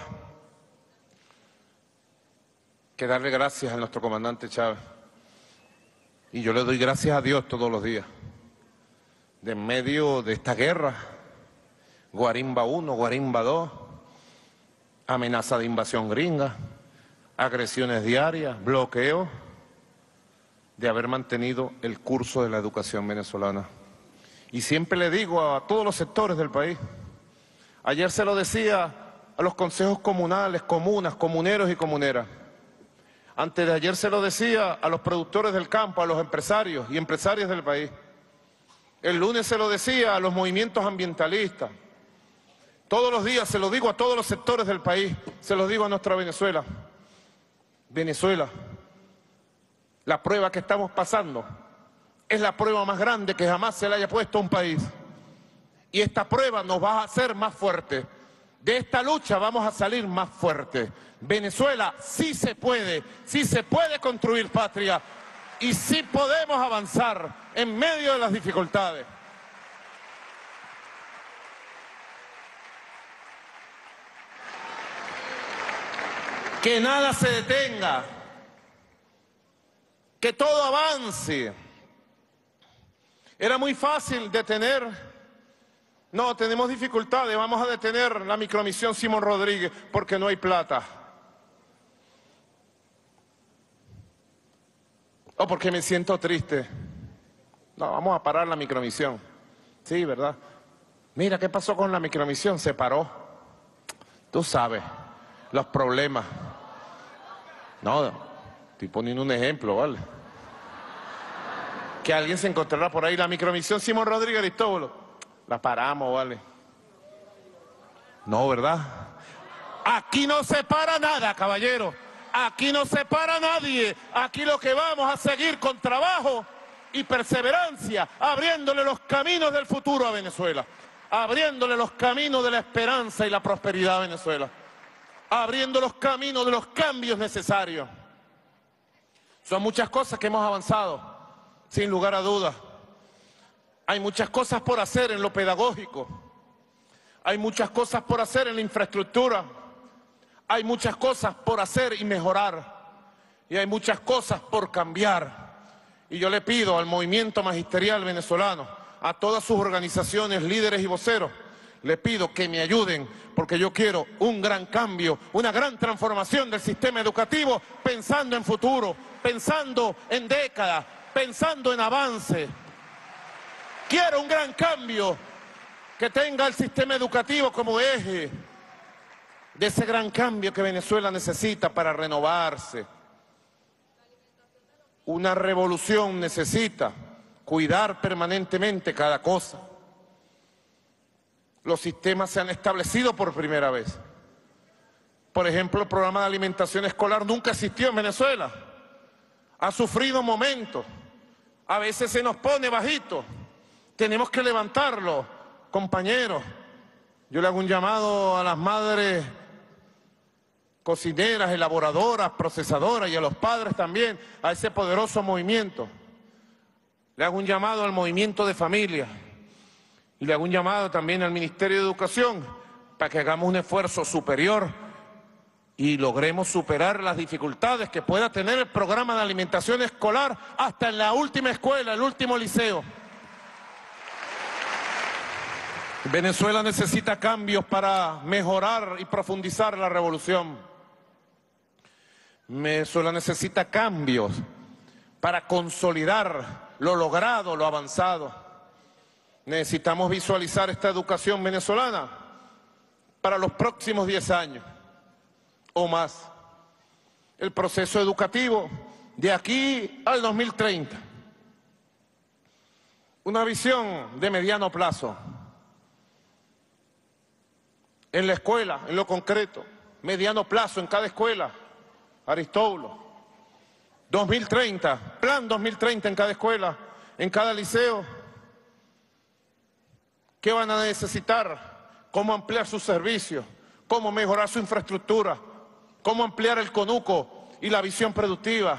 Que darle gracias a nuestro comandante Chávez. Y yo le doy gracias a Dios todos los días. De en medio de esta guerra, Guarimba uno, Guarimba dos, amenaza de invasión gringa, agresiones diarias, bloqueo, de haber mantenido el curso de la educación venezolana. Y siempre le digo a todos los sectores del país, ayer se lo decía a los consejos comunales, comunas, comuneros y comuneras. Antes de ayer se lo decía a los productores del campo, a los empresarios y empresarias del país. El lunes se lo decía a los movimientos ambientalistas. Todos los días se lo digo a todos los sectores del país, se lo digo a nuestra Venezuela. Venezuela, la prueba que estamos pasando es la prueba más grande que jamás se le haya puesto a un país. Y esta prueba nos va a hacer más fuertes. De esta lucha vamos a salir más fuertes. Venezuela sí se puede, sí se puede construir patria y sí podemos avanzar en medio de las dificultades. Que nada se detenga, que todo avance. Era muy fácil detener, no, tenemos dificultades, vamos a detener la micromisión Simón Rodríguez porque no hay plata. O porque me siento triste. No, vamos a parar la micromisión. Sí, ¿verdad? Mira, ¿qué pasó con la micromisión? Se paró. Tú sabes, los problemas. No, estoy poniendo un ejemplo, ¿vale? Que alguien se encontrará por ahí la micromisión Simón Rodríguez Aristóbulo. La paramos, ¿vale? No, ¿verdad? Aquí no se para nada, caballero. Aquí no se para nadie. Aquí lo que vamos a seguir con trabajo y perseverancia, abriéndole los caminos del futuro a Venezuela. Abriéndole los caminos de la esperanza y la prosperidad a Venezuela. Abriendo los caminos de los cambios necesarios. Son muchas cosas que hemos avanzado, sin lugar a dudas. Hay muchas cosas por hacer en lo pedagógico. Hay muchas cosas por hacer en la infraestructura. Hay muchas cosas por hacer y mejorar. Y hay muchas cosas por cambiar. Y yo le pido al movimiento magisterial venezolano, a todas sus organizaciones, líderes y voceros, le pido que me ayuden, porque yo quiero un gran cambio, una gran transformación del sistema educativo, pensando en futuro, pensando en décadas, pensando en avance. Quiero un gran cambio que tenga el sistema educativo como eje de ese gran cambio que Venezuela necesita para renovarse. Una revolución necesita cuidar permanentemente cada cosa. Los sistemas se han establecido por primera vez. Por ejemplo, el programa de alimentación escolar nunca existió en Venezuela. Ha sufrido momentos. A veces se nos pone bajito. Tenemos que levantarlo, compañeros. Yo le hago un llamado a las madres cocineras, elaboradoras, procesadoras y a los padres también, a ese poderoso movimiento. Le hago un llamado al movimiento de familia. Y le hago un llamado también al Ministerio de Educación para que hagamos un esfuerzo superior y logremos superar las dificultades que pueda tener el programa de alimentación escolar hasta en la última escuela, el último liceo. Venezuela necesita cambios para mejorar y profundizar la revolución. Venezuela necesita cambios para consolidar lo logrado, lo avanzado. Necesitamos visualizar esta educación venezolana para los próximos diez años o más. El proceso educativo de aquí al dos mil treinta. Una visión de mediano plazo. En la escuela, en lo concreto, mediano plazo en cada escuela. Aristóbulo. dos mil treinta, plan dos mil treinta en cada escuela, en cada liceo. ¿Qué van a necesitar? ¿Cómo ampliar sus servicios? ¿Cómo mejorar su infraestructura? ¿Cómo ampliar el conuco y la visión productiva?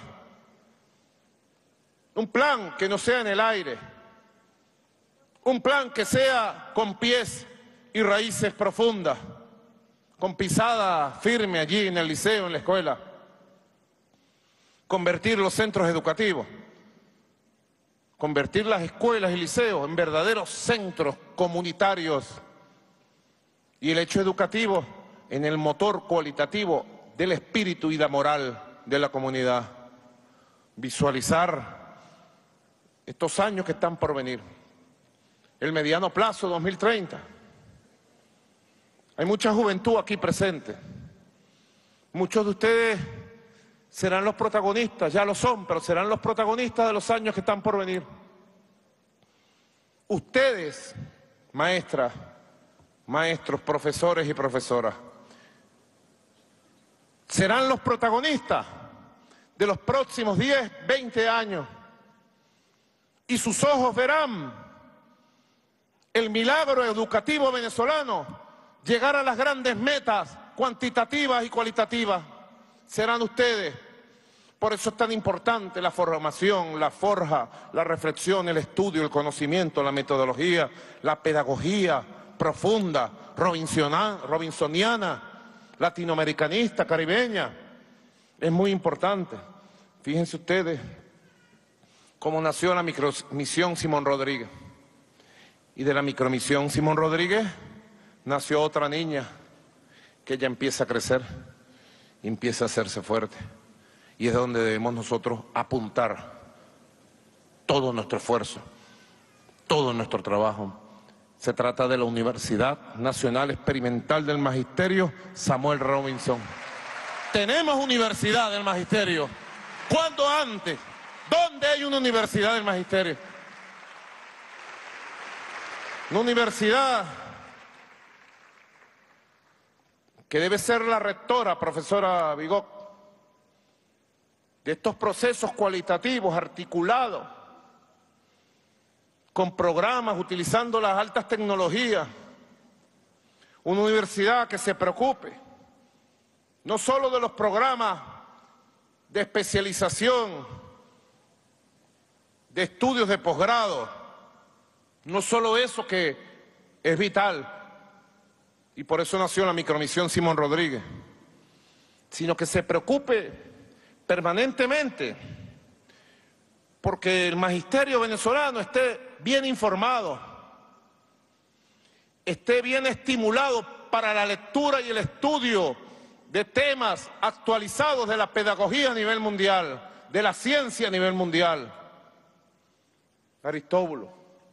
Un plan que no sea en el aire. Un plan que sea con pies y raíces profundas, con pisada firme allí en el liceo, en la escuela. Convertir los centros educativos. Convertir las escuelas y liceos en verdaderos centros comunitarios y el hecho educativo en el motor cualitativo del espíritu y la moral de la comunidad. Visualizar estos años que están por venir. el mediano plazo, dos mil treinta. Hay mucha juventud aquí presente. Muchos de ustedes serán los protagonistas, ya lo son, pero serán los protagonistas de los años que están por venir. Ustedes, maestras, maestros, profesores y profesoras, serán los protagonistas de los próximos diez, veinte años. Y sus ojos verán el milagro educativo venezolano llegar a las grandes metas cuantitativas y cualitativas. Serán ustedes. Por eso es tan importante la formación, la forja, la reflexión, el estudio, el conocimiento, la metodología, la pedagogía profunda, robinsoniana, robinsoniana, latinoamericanista, caribeña. Es muy importante. Fíjense ustedes cómo nació la micromisión Simón Rodríguez. Y de la micromisión Simón Rodríguez nació otra niña que ya empieza a crecer, empieza a hacerse fuerte. Y es donde debemos nosotros apuntar todo nuestro esfuerzo, todo nuestro trabajo. Se trata de la Universidad Nacional Experimental del Magisterio Samuel Robinson. Tenemos Universidad del Magisterio. ¿Cuándo antes? ¿Dónde hay una Universidad del Magisterio? Una universidad que debe ser la rectora, profesora Bigot, de estos procesos cualitativos articulados con programas, utilizando las altas tecnologías. Una universidad que se preocupe no solo de los programas de especialización, de estudios de posgrado, no solo eso que es vital, y por eso nació la micromisión Simón Rodríguez, sino que se preocupe permanentemente porque el magisterio venezolano esté bien informado, esté bien estimulado para la lectura y el estudio de temas actualizados de la pedagogía a nivel mundial, de la ciencia a nivel mundial. Aristóbulo,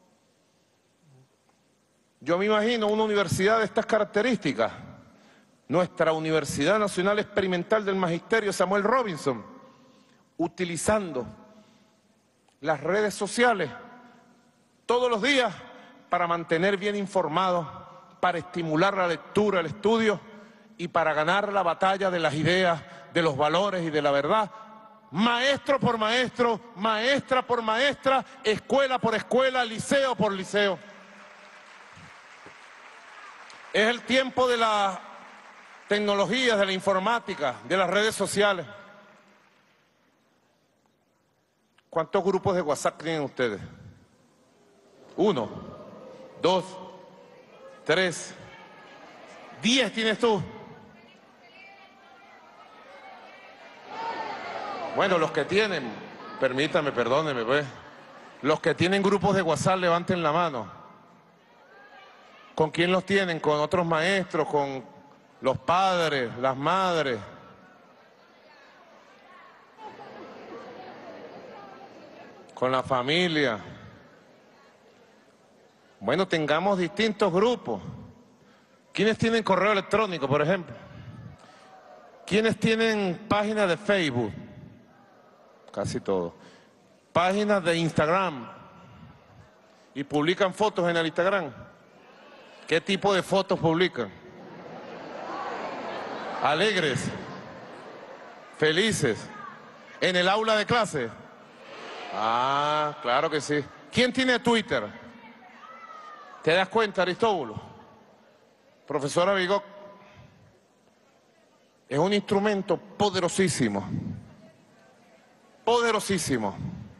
yo me imagino una universidad de estas características, nuestra Universidad Nacional Experimental del Magisterio Samuel Robinson, utilizando las redes sociales todos los días para mantener bien informados, para estimular la lectura, el estudio y para ganar la batalla de las ideas, de los valores y de la verdad, maestro por maestro, maestra por maestra, escuela por escuela, liceo por liceo. Es el tiempo de la tecnología, de la informática, de las redes sociales. ¿Cuántos grupos de WhatsApp tienen ustedes? Uno, dos, tres, diez tienes tú. Bueno, los que tienen, permítame, perdóneme, pues. Los que tienen grupos de WhatsApp, levanten la mano. ¿Con quién los tienen? ¿Con otros maestros? ¿Con los padres, las madres? ¿Con la familia? Bueno, tengamos distintos grupos. ¿Quiénes tienen correo electrónico, por ejemplo? ¿Quiénes tienen páginas de Facebook? Casi todos. Páginas de Instagram. ¿Y publican fotos en el Instagram? ¿Qué tipo de fotos publican? Alegres, felices, en el aula de clase. Ah, claro que sí. ¿Quién tiene Twitter? ¿Te das cuenta, Aristóbulo? Profesora Bigot, es un instrumento poderosísimo, poderosísimo,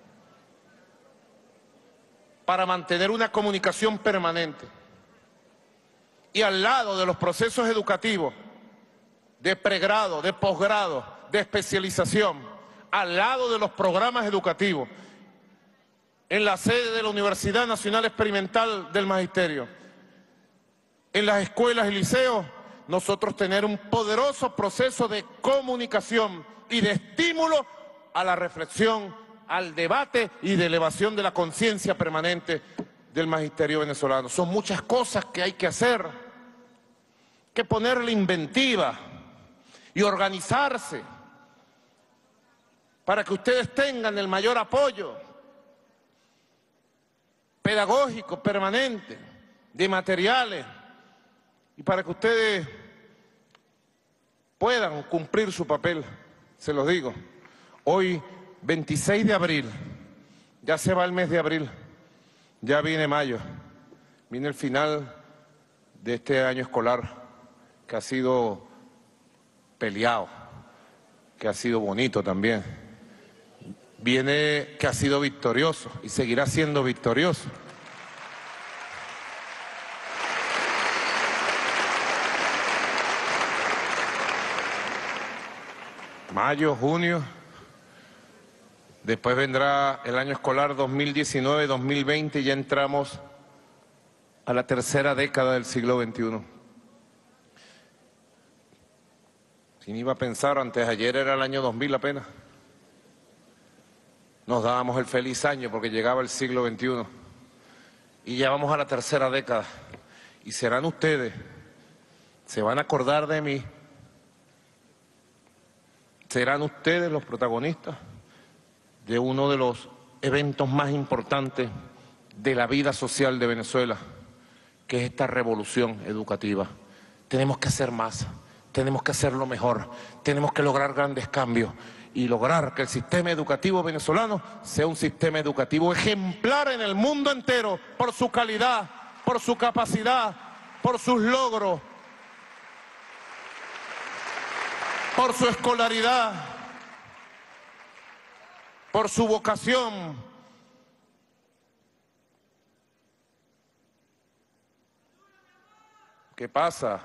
para mantener una comunicación permanente. Y al lado de los procesos educativos, de pregrado, de posgrado, de especialización, al lado de los programas educativos, en la sede de la Universidad Nacional Experimental del Magisterio, en las escuelas y liceos, nosotros tener un poderoso proceso de comunicación y de estímulo a la reflexión, al debate y de elevación de la conciencia permanente del magisterio venezolano. Son muchas cosas que hay que hacer, que ponerle inventiva y organizarse para que ustedes tengan el mayor apoyo pedagógico permanente, de materiales, y para que ustedes puedan cumplir su papel. Se los digo, hoy veintiséis de abril, ya se va el mes de abril, ya viene mayo, viene el final de este año escolar que ha sido peleado, que ha sido bonito también, viene que ha sido victorioso y seguirá siendo victorioso. Mayo, junio, después vendrá el año escolar dos mil diecinueve dos mil veinte y ya entramos a la tercera década del siglo veintiuno. ¿Quién iba a pensar? Antes de ayer era el año dos mil apenas. Nos dábamos el feliz año porque llegaba el siglo veintiuno. Y ya vamos a la tercera década. Y serán ustedes, se van a acordar de mí, serán ustedes los protagonistas de uno de los eventos más importantes de la vida social de Venezuela, que es esta revolución educativa. Tenemos que hacer más, tenemos que hacerlo mejor, tenemos que lograr grandes cambios y lograr que el sistema educativo venezolano sea un sistema educativo ejemplar en el mundo entero por su calidad, por su capacidad, por sus logros, por su escolaridad, por su vocación. ¿Qué pasa?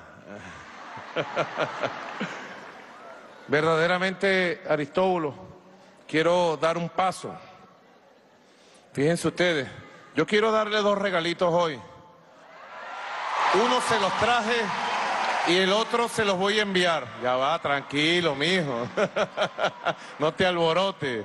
Verdaderamente, Aristóbulo, quiero dar un paso. Fíjense ustedes, yo quiero darle dos regalitos hoy. Uno se los traje y el otro se los voy a enviar. Ya va, tranquilo, mijo. No te alborotes.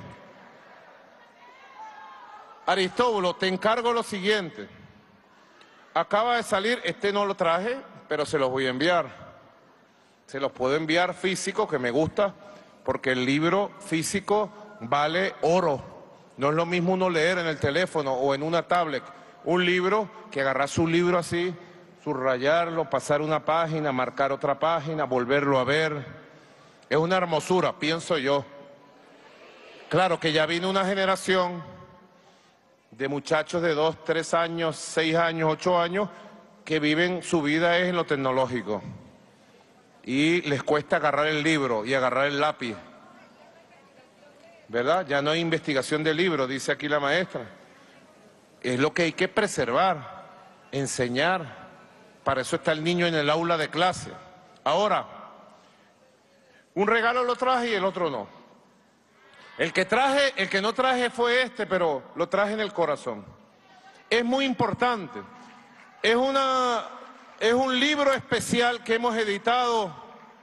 Aristóbulo, te encargo lo siguiente. Acaba de salir, este no lo traje, pero se los voy a enviar. Se los puedo enviar físico, que me gusta, porque el libro físico vale oro. No es lo mismo uno leer en el teléfono o en una tablet un libro que agarrar su libro así, subrayarlo, pasar una página, marcar otra página, volverlo a ver. Es una hermosura, pienso yo. Claro que ya vino una generación de muchachos de dos, tres años, seis años, ocho años, que viven, su vida es en lo tecnológico. Y les cuesta agarrar el libro y agarrar el lápiz. ¿Verdad? Ya no hay investigación de libro, dice aquí la maestra. Es lo que hay que preservar, enseñar. Para eso está el niño en el aula de clase. Ahora, un regalo lo traje y el otro no. El que traje, el que no traje fue este, pero lo traje en el corazón. Es muy importante. Es una, es un libro especial que hemos editado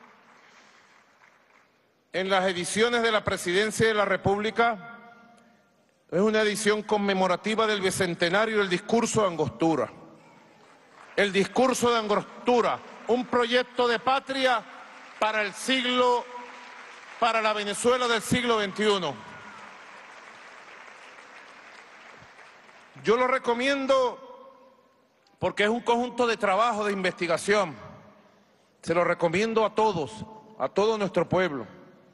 en las ediciones de la Presidencia de la República. Es una edición conmemorativa del bicentenario del discurso de Angostura. El discurso de Angostura, un proyecto de patria para el siglo, para la Venezuela del siglo veintiuno. Yo lo recomiendo porque es un conjunto de trabajo, de investigación. Se lo recomiendo a todos, a todo nuestro pueblo.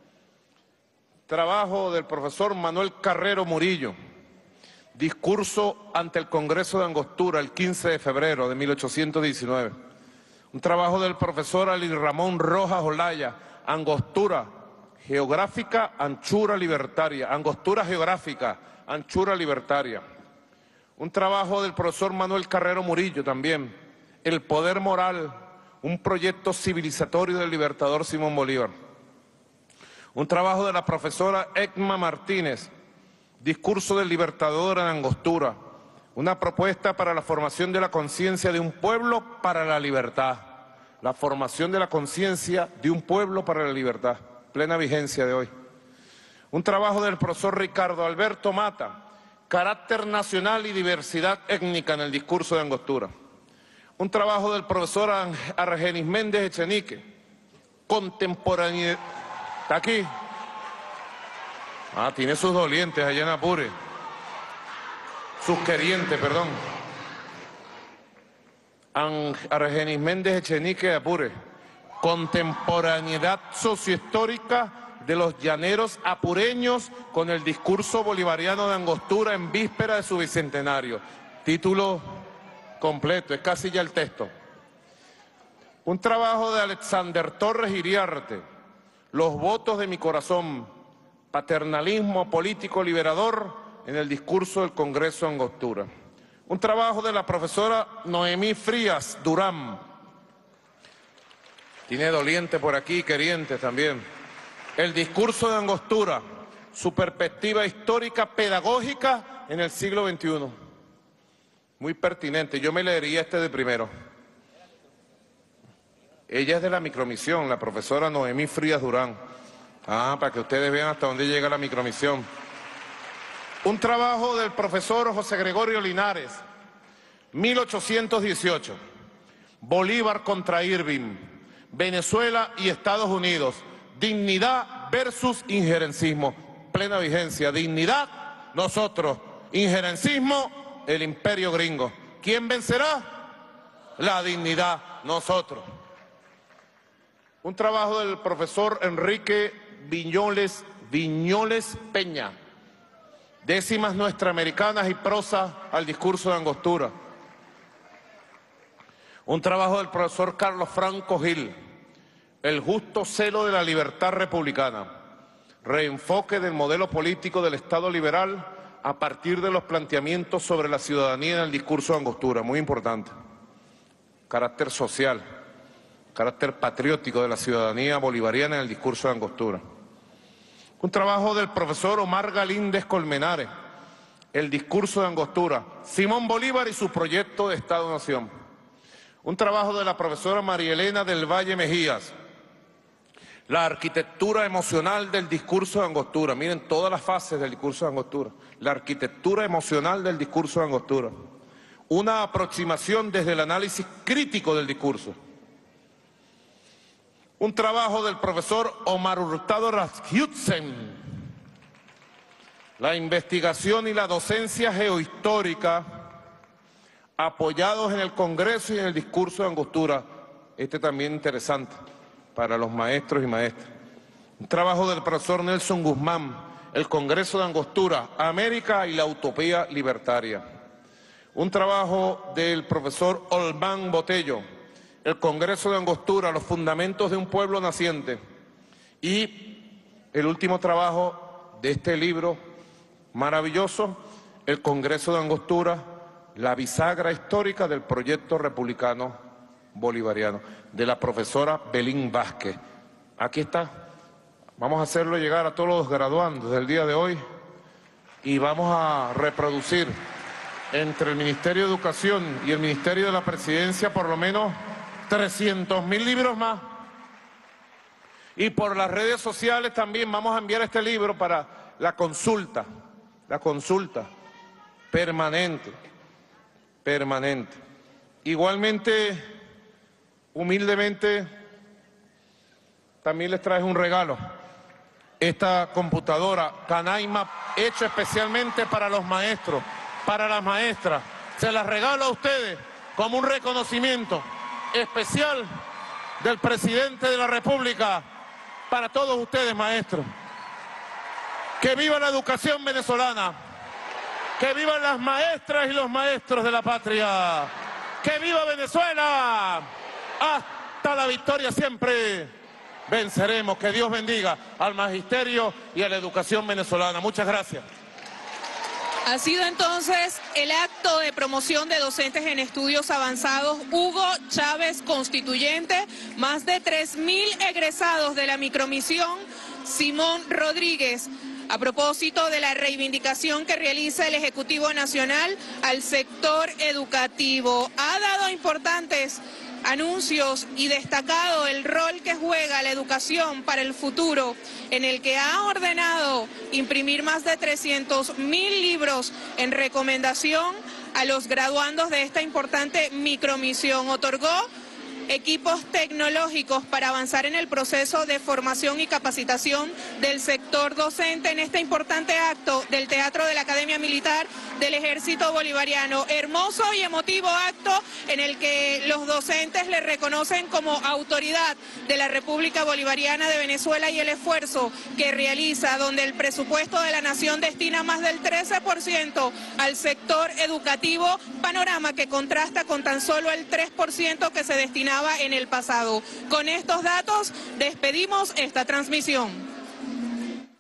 Trabajo del profesor Manuel Carrero Murillo. Discurso ante el Congreso de Angostura el quince de febrero de mil ochocientos diecinueve. Un trabajo del profesor Ali Ramón Rojas Olaya, Angostura, geográfica, anchura libertaria. Angostura geográfica, anchura libertaria. Un trabajo del profesor Manuel Carrero Murillo también, El poder moral, un proyecto civilizatorio del libertador Simón Bolívar. Un trabajo de la profesora Ekma Martínez, Discurso del Libertador en Angostura, una propuesta para la formación de la conciencia de un pueblo para la libertad. La formación de la conciencia de un pueblo para la libertad, plena vigencia de hoy. Un trabajo del profesor Ricardo Alberto Mata, carácter nacional y diversidad étnica en el discurso de Angostura. Un trabajo del profesor Argenis Méndez Echenique, contemporaneidad. ¿Está aquí? Ah, tiene sus dolientes allá en Apure. Sus querientes, perdón. Argenis Méndez Echenique de Apure. Contemporaneidad sociohistórica de los llaneros apureños con el discurso bolivariano de Angostura en víspera de su bicentenario. Título completo, es casi ya el texto. Un trabajo de Alexander Torres Iriarte, Los votos de mi corazón, paternalismo político liberador en el discurso del Congreso de Angostura. Un trabajo de la profesora Noemí Frías Durán. Tiene doliente por aquí, querientes también. El discurso de Angostura, su perspectiva histórica pedagógica en el siglo veintiuno. Muy pertinente, yo me leería este de primero. Ella es de la micromisión, la profesora Noemí Frías Durán. Ah, para que ustedes vean hasta dónde llega la micromisión. Un trabajo del profesor José Gregorio Linares, mil ochocientos dieciocho. Bolívar contra Irving, Venezuela y Estados Unidos. Dignidad versus injerencismo. Plena vigencia. Dignidad, nosotros. Injerencismo, el imperio gringo. ¿Quién vencerá? La dignidad, nosotros. Un trabajo del profesor Enrique Viñoles, Viñoles Peña. Décimas nuestraamericanas y prosa al discurso de Angostura. Un trabajo del profesor Carlos Franco Gil. El justo celo de la libertad republicana. Reenfoque del modelo político del Estado liberal a partir de los planteamientos sobre la ciudadanía en el discurso de Angostura. Muy importante. Carácter social, carácter patriótico de la ciudadanía bolivariana en el discurso de Angostura. Un trabajo del profesor Omar Galíndez Colmenares. El discurso de Angostura. Simón Bolívar y su proyecto de Estado-Nación. Un trabajo de la profesora María Elena del Valle Mejías. La arquitectura emocional del discurso de Angostura. Miren todas las fases del discurso de Angostura. La arquitectura emocional del discurso de Angostura. Una aproximación desde el análisis crítico del discurso. Un trabajo del profesor Omar Hurtado Rasmussen. La investigación y la docencia geohistórica apoyados en el Congreso y en el discurso de Angostura. Este también interesante para los maestros y maestras. Un trabajo del profesor Nelson Guzmán, el Congreso de Angostura, América y la utopía libertaria. Un trabajo del profesor Olmán Botello, el Congreso de Angostura, los fundamentos de un pueblo naciente. Y el último trabajo de este libro maravilloso, el Congreso de Angostura, la bisagra histórica del proyecto republicano bolivariano, de la profesora Belín Vázquez. Aquí está. Vamos a hacerlo llegar a todos los graduandos del día de hoy y vamos a reproducir entre el Ministerio de Educación y el Ministerio de la Presidencia por lo menos trescientos mil libros más. Y por las redes sociales también vamos a enviar este libro para la consulta, la consulta permanente, permanente. Igualmente, humildemente, también les traje un regalo. Esta computadora Canaima, hecha especialmente para los maestros, para las maestras. Se las regalo a ustedes como un reconocimiento especial del presidente de la República para todos ustedes, maestros. ¡Que viva la educación venezolana! ¡Que vivan las maestras y los maestros de la patria! ¡Que viva Venezuela! ¡Hasta la victoria siempre! Venceremos. Que Dios bendiga al magisterio y a la educación venezolana. Muchas gracias. Ha sido entonces el acto de promoción de docentes en estudios avanzados Hugo Chávez Constituyente, más de tres mil egresados de la micromisión Simón Rodríguez, a propósito de la reivindicación que realiza el Ejecutivo Nacional al sector educativo. Ha dado importantes anuncios y destacado el rol que juega la educación para el futuro, en el que ha ordenado imprimir más de trescientos mil libros en recomendación a los graduandos de esta importante micromisión. Otorgó equipos tecnológicos para avanzar en el proceso de formación y capacitación del sector docente en este importante acto del Teatro de la Academia Militar del Ejército Bolivariano. Hermoso y emotivo acto en el que los docentes le reconocen como autoridad de la República Bolivariana de Venezuela y el esfuerzo que realiza, donde el presupuesto de la nación destina más del trece por ciento al sector educativo, panorama que contrasta con tan solo el tres por ciento que se destinaba en el pasado. Con estos datos despedimos esta transmisión.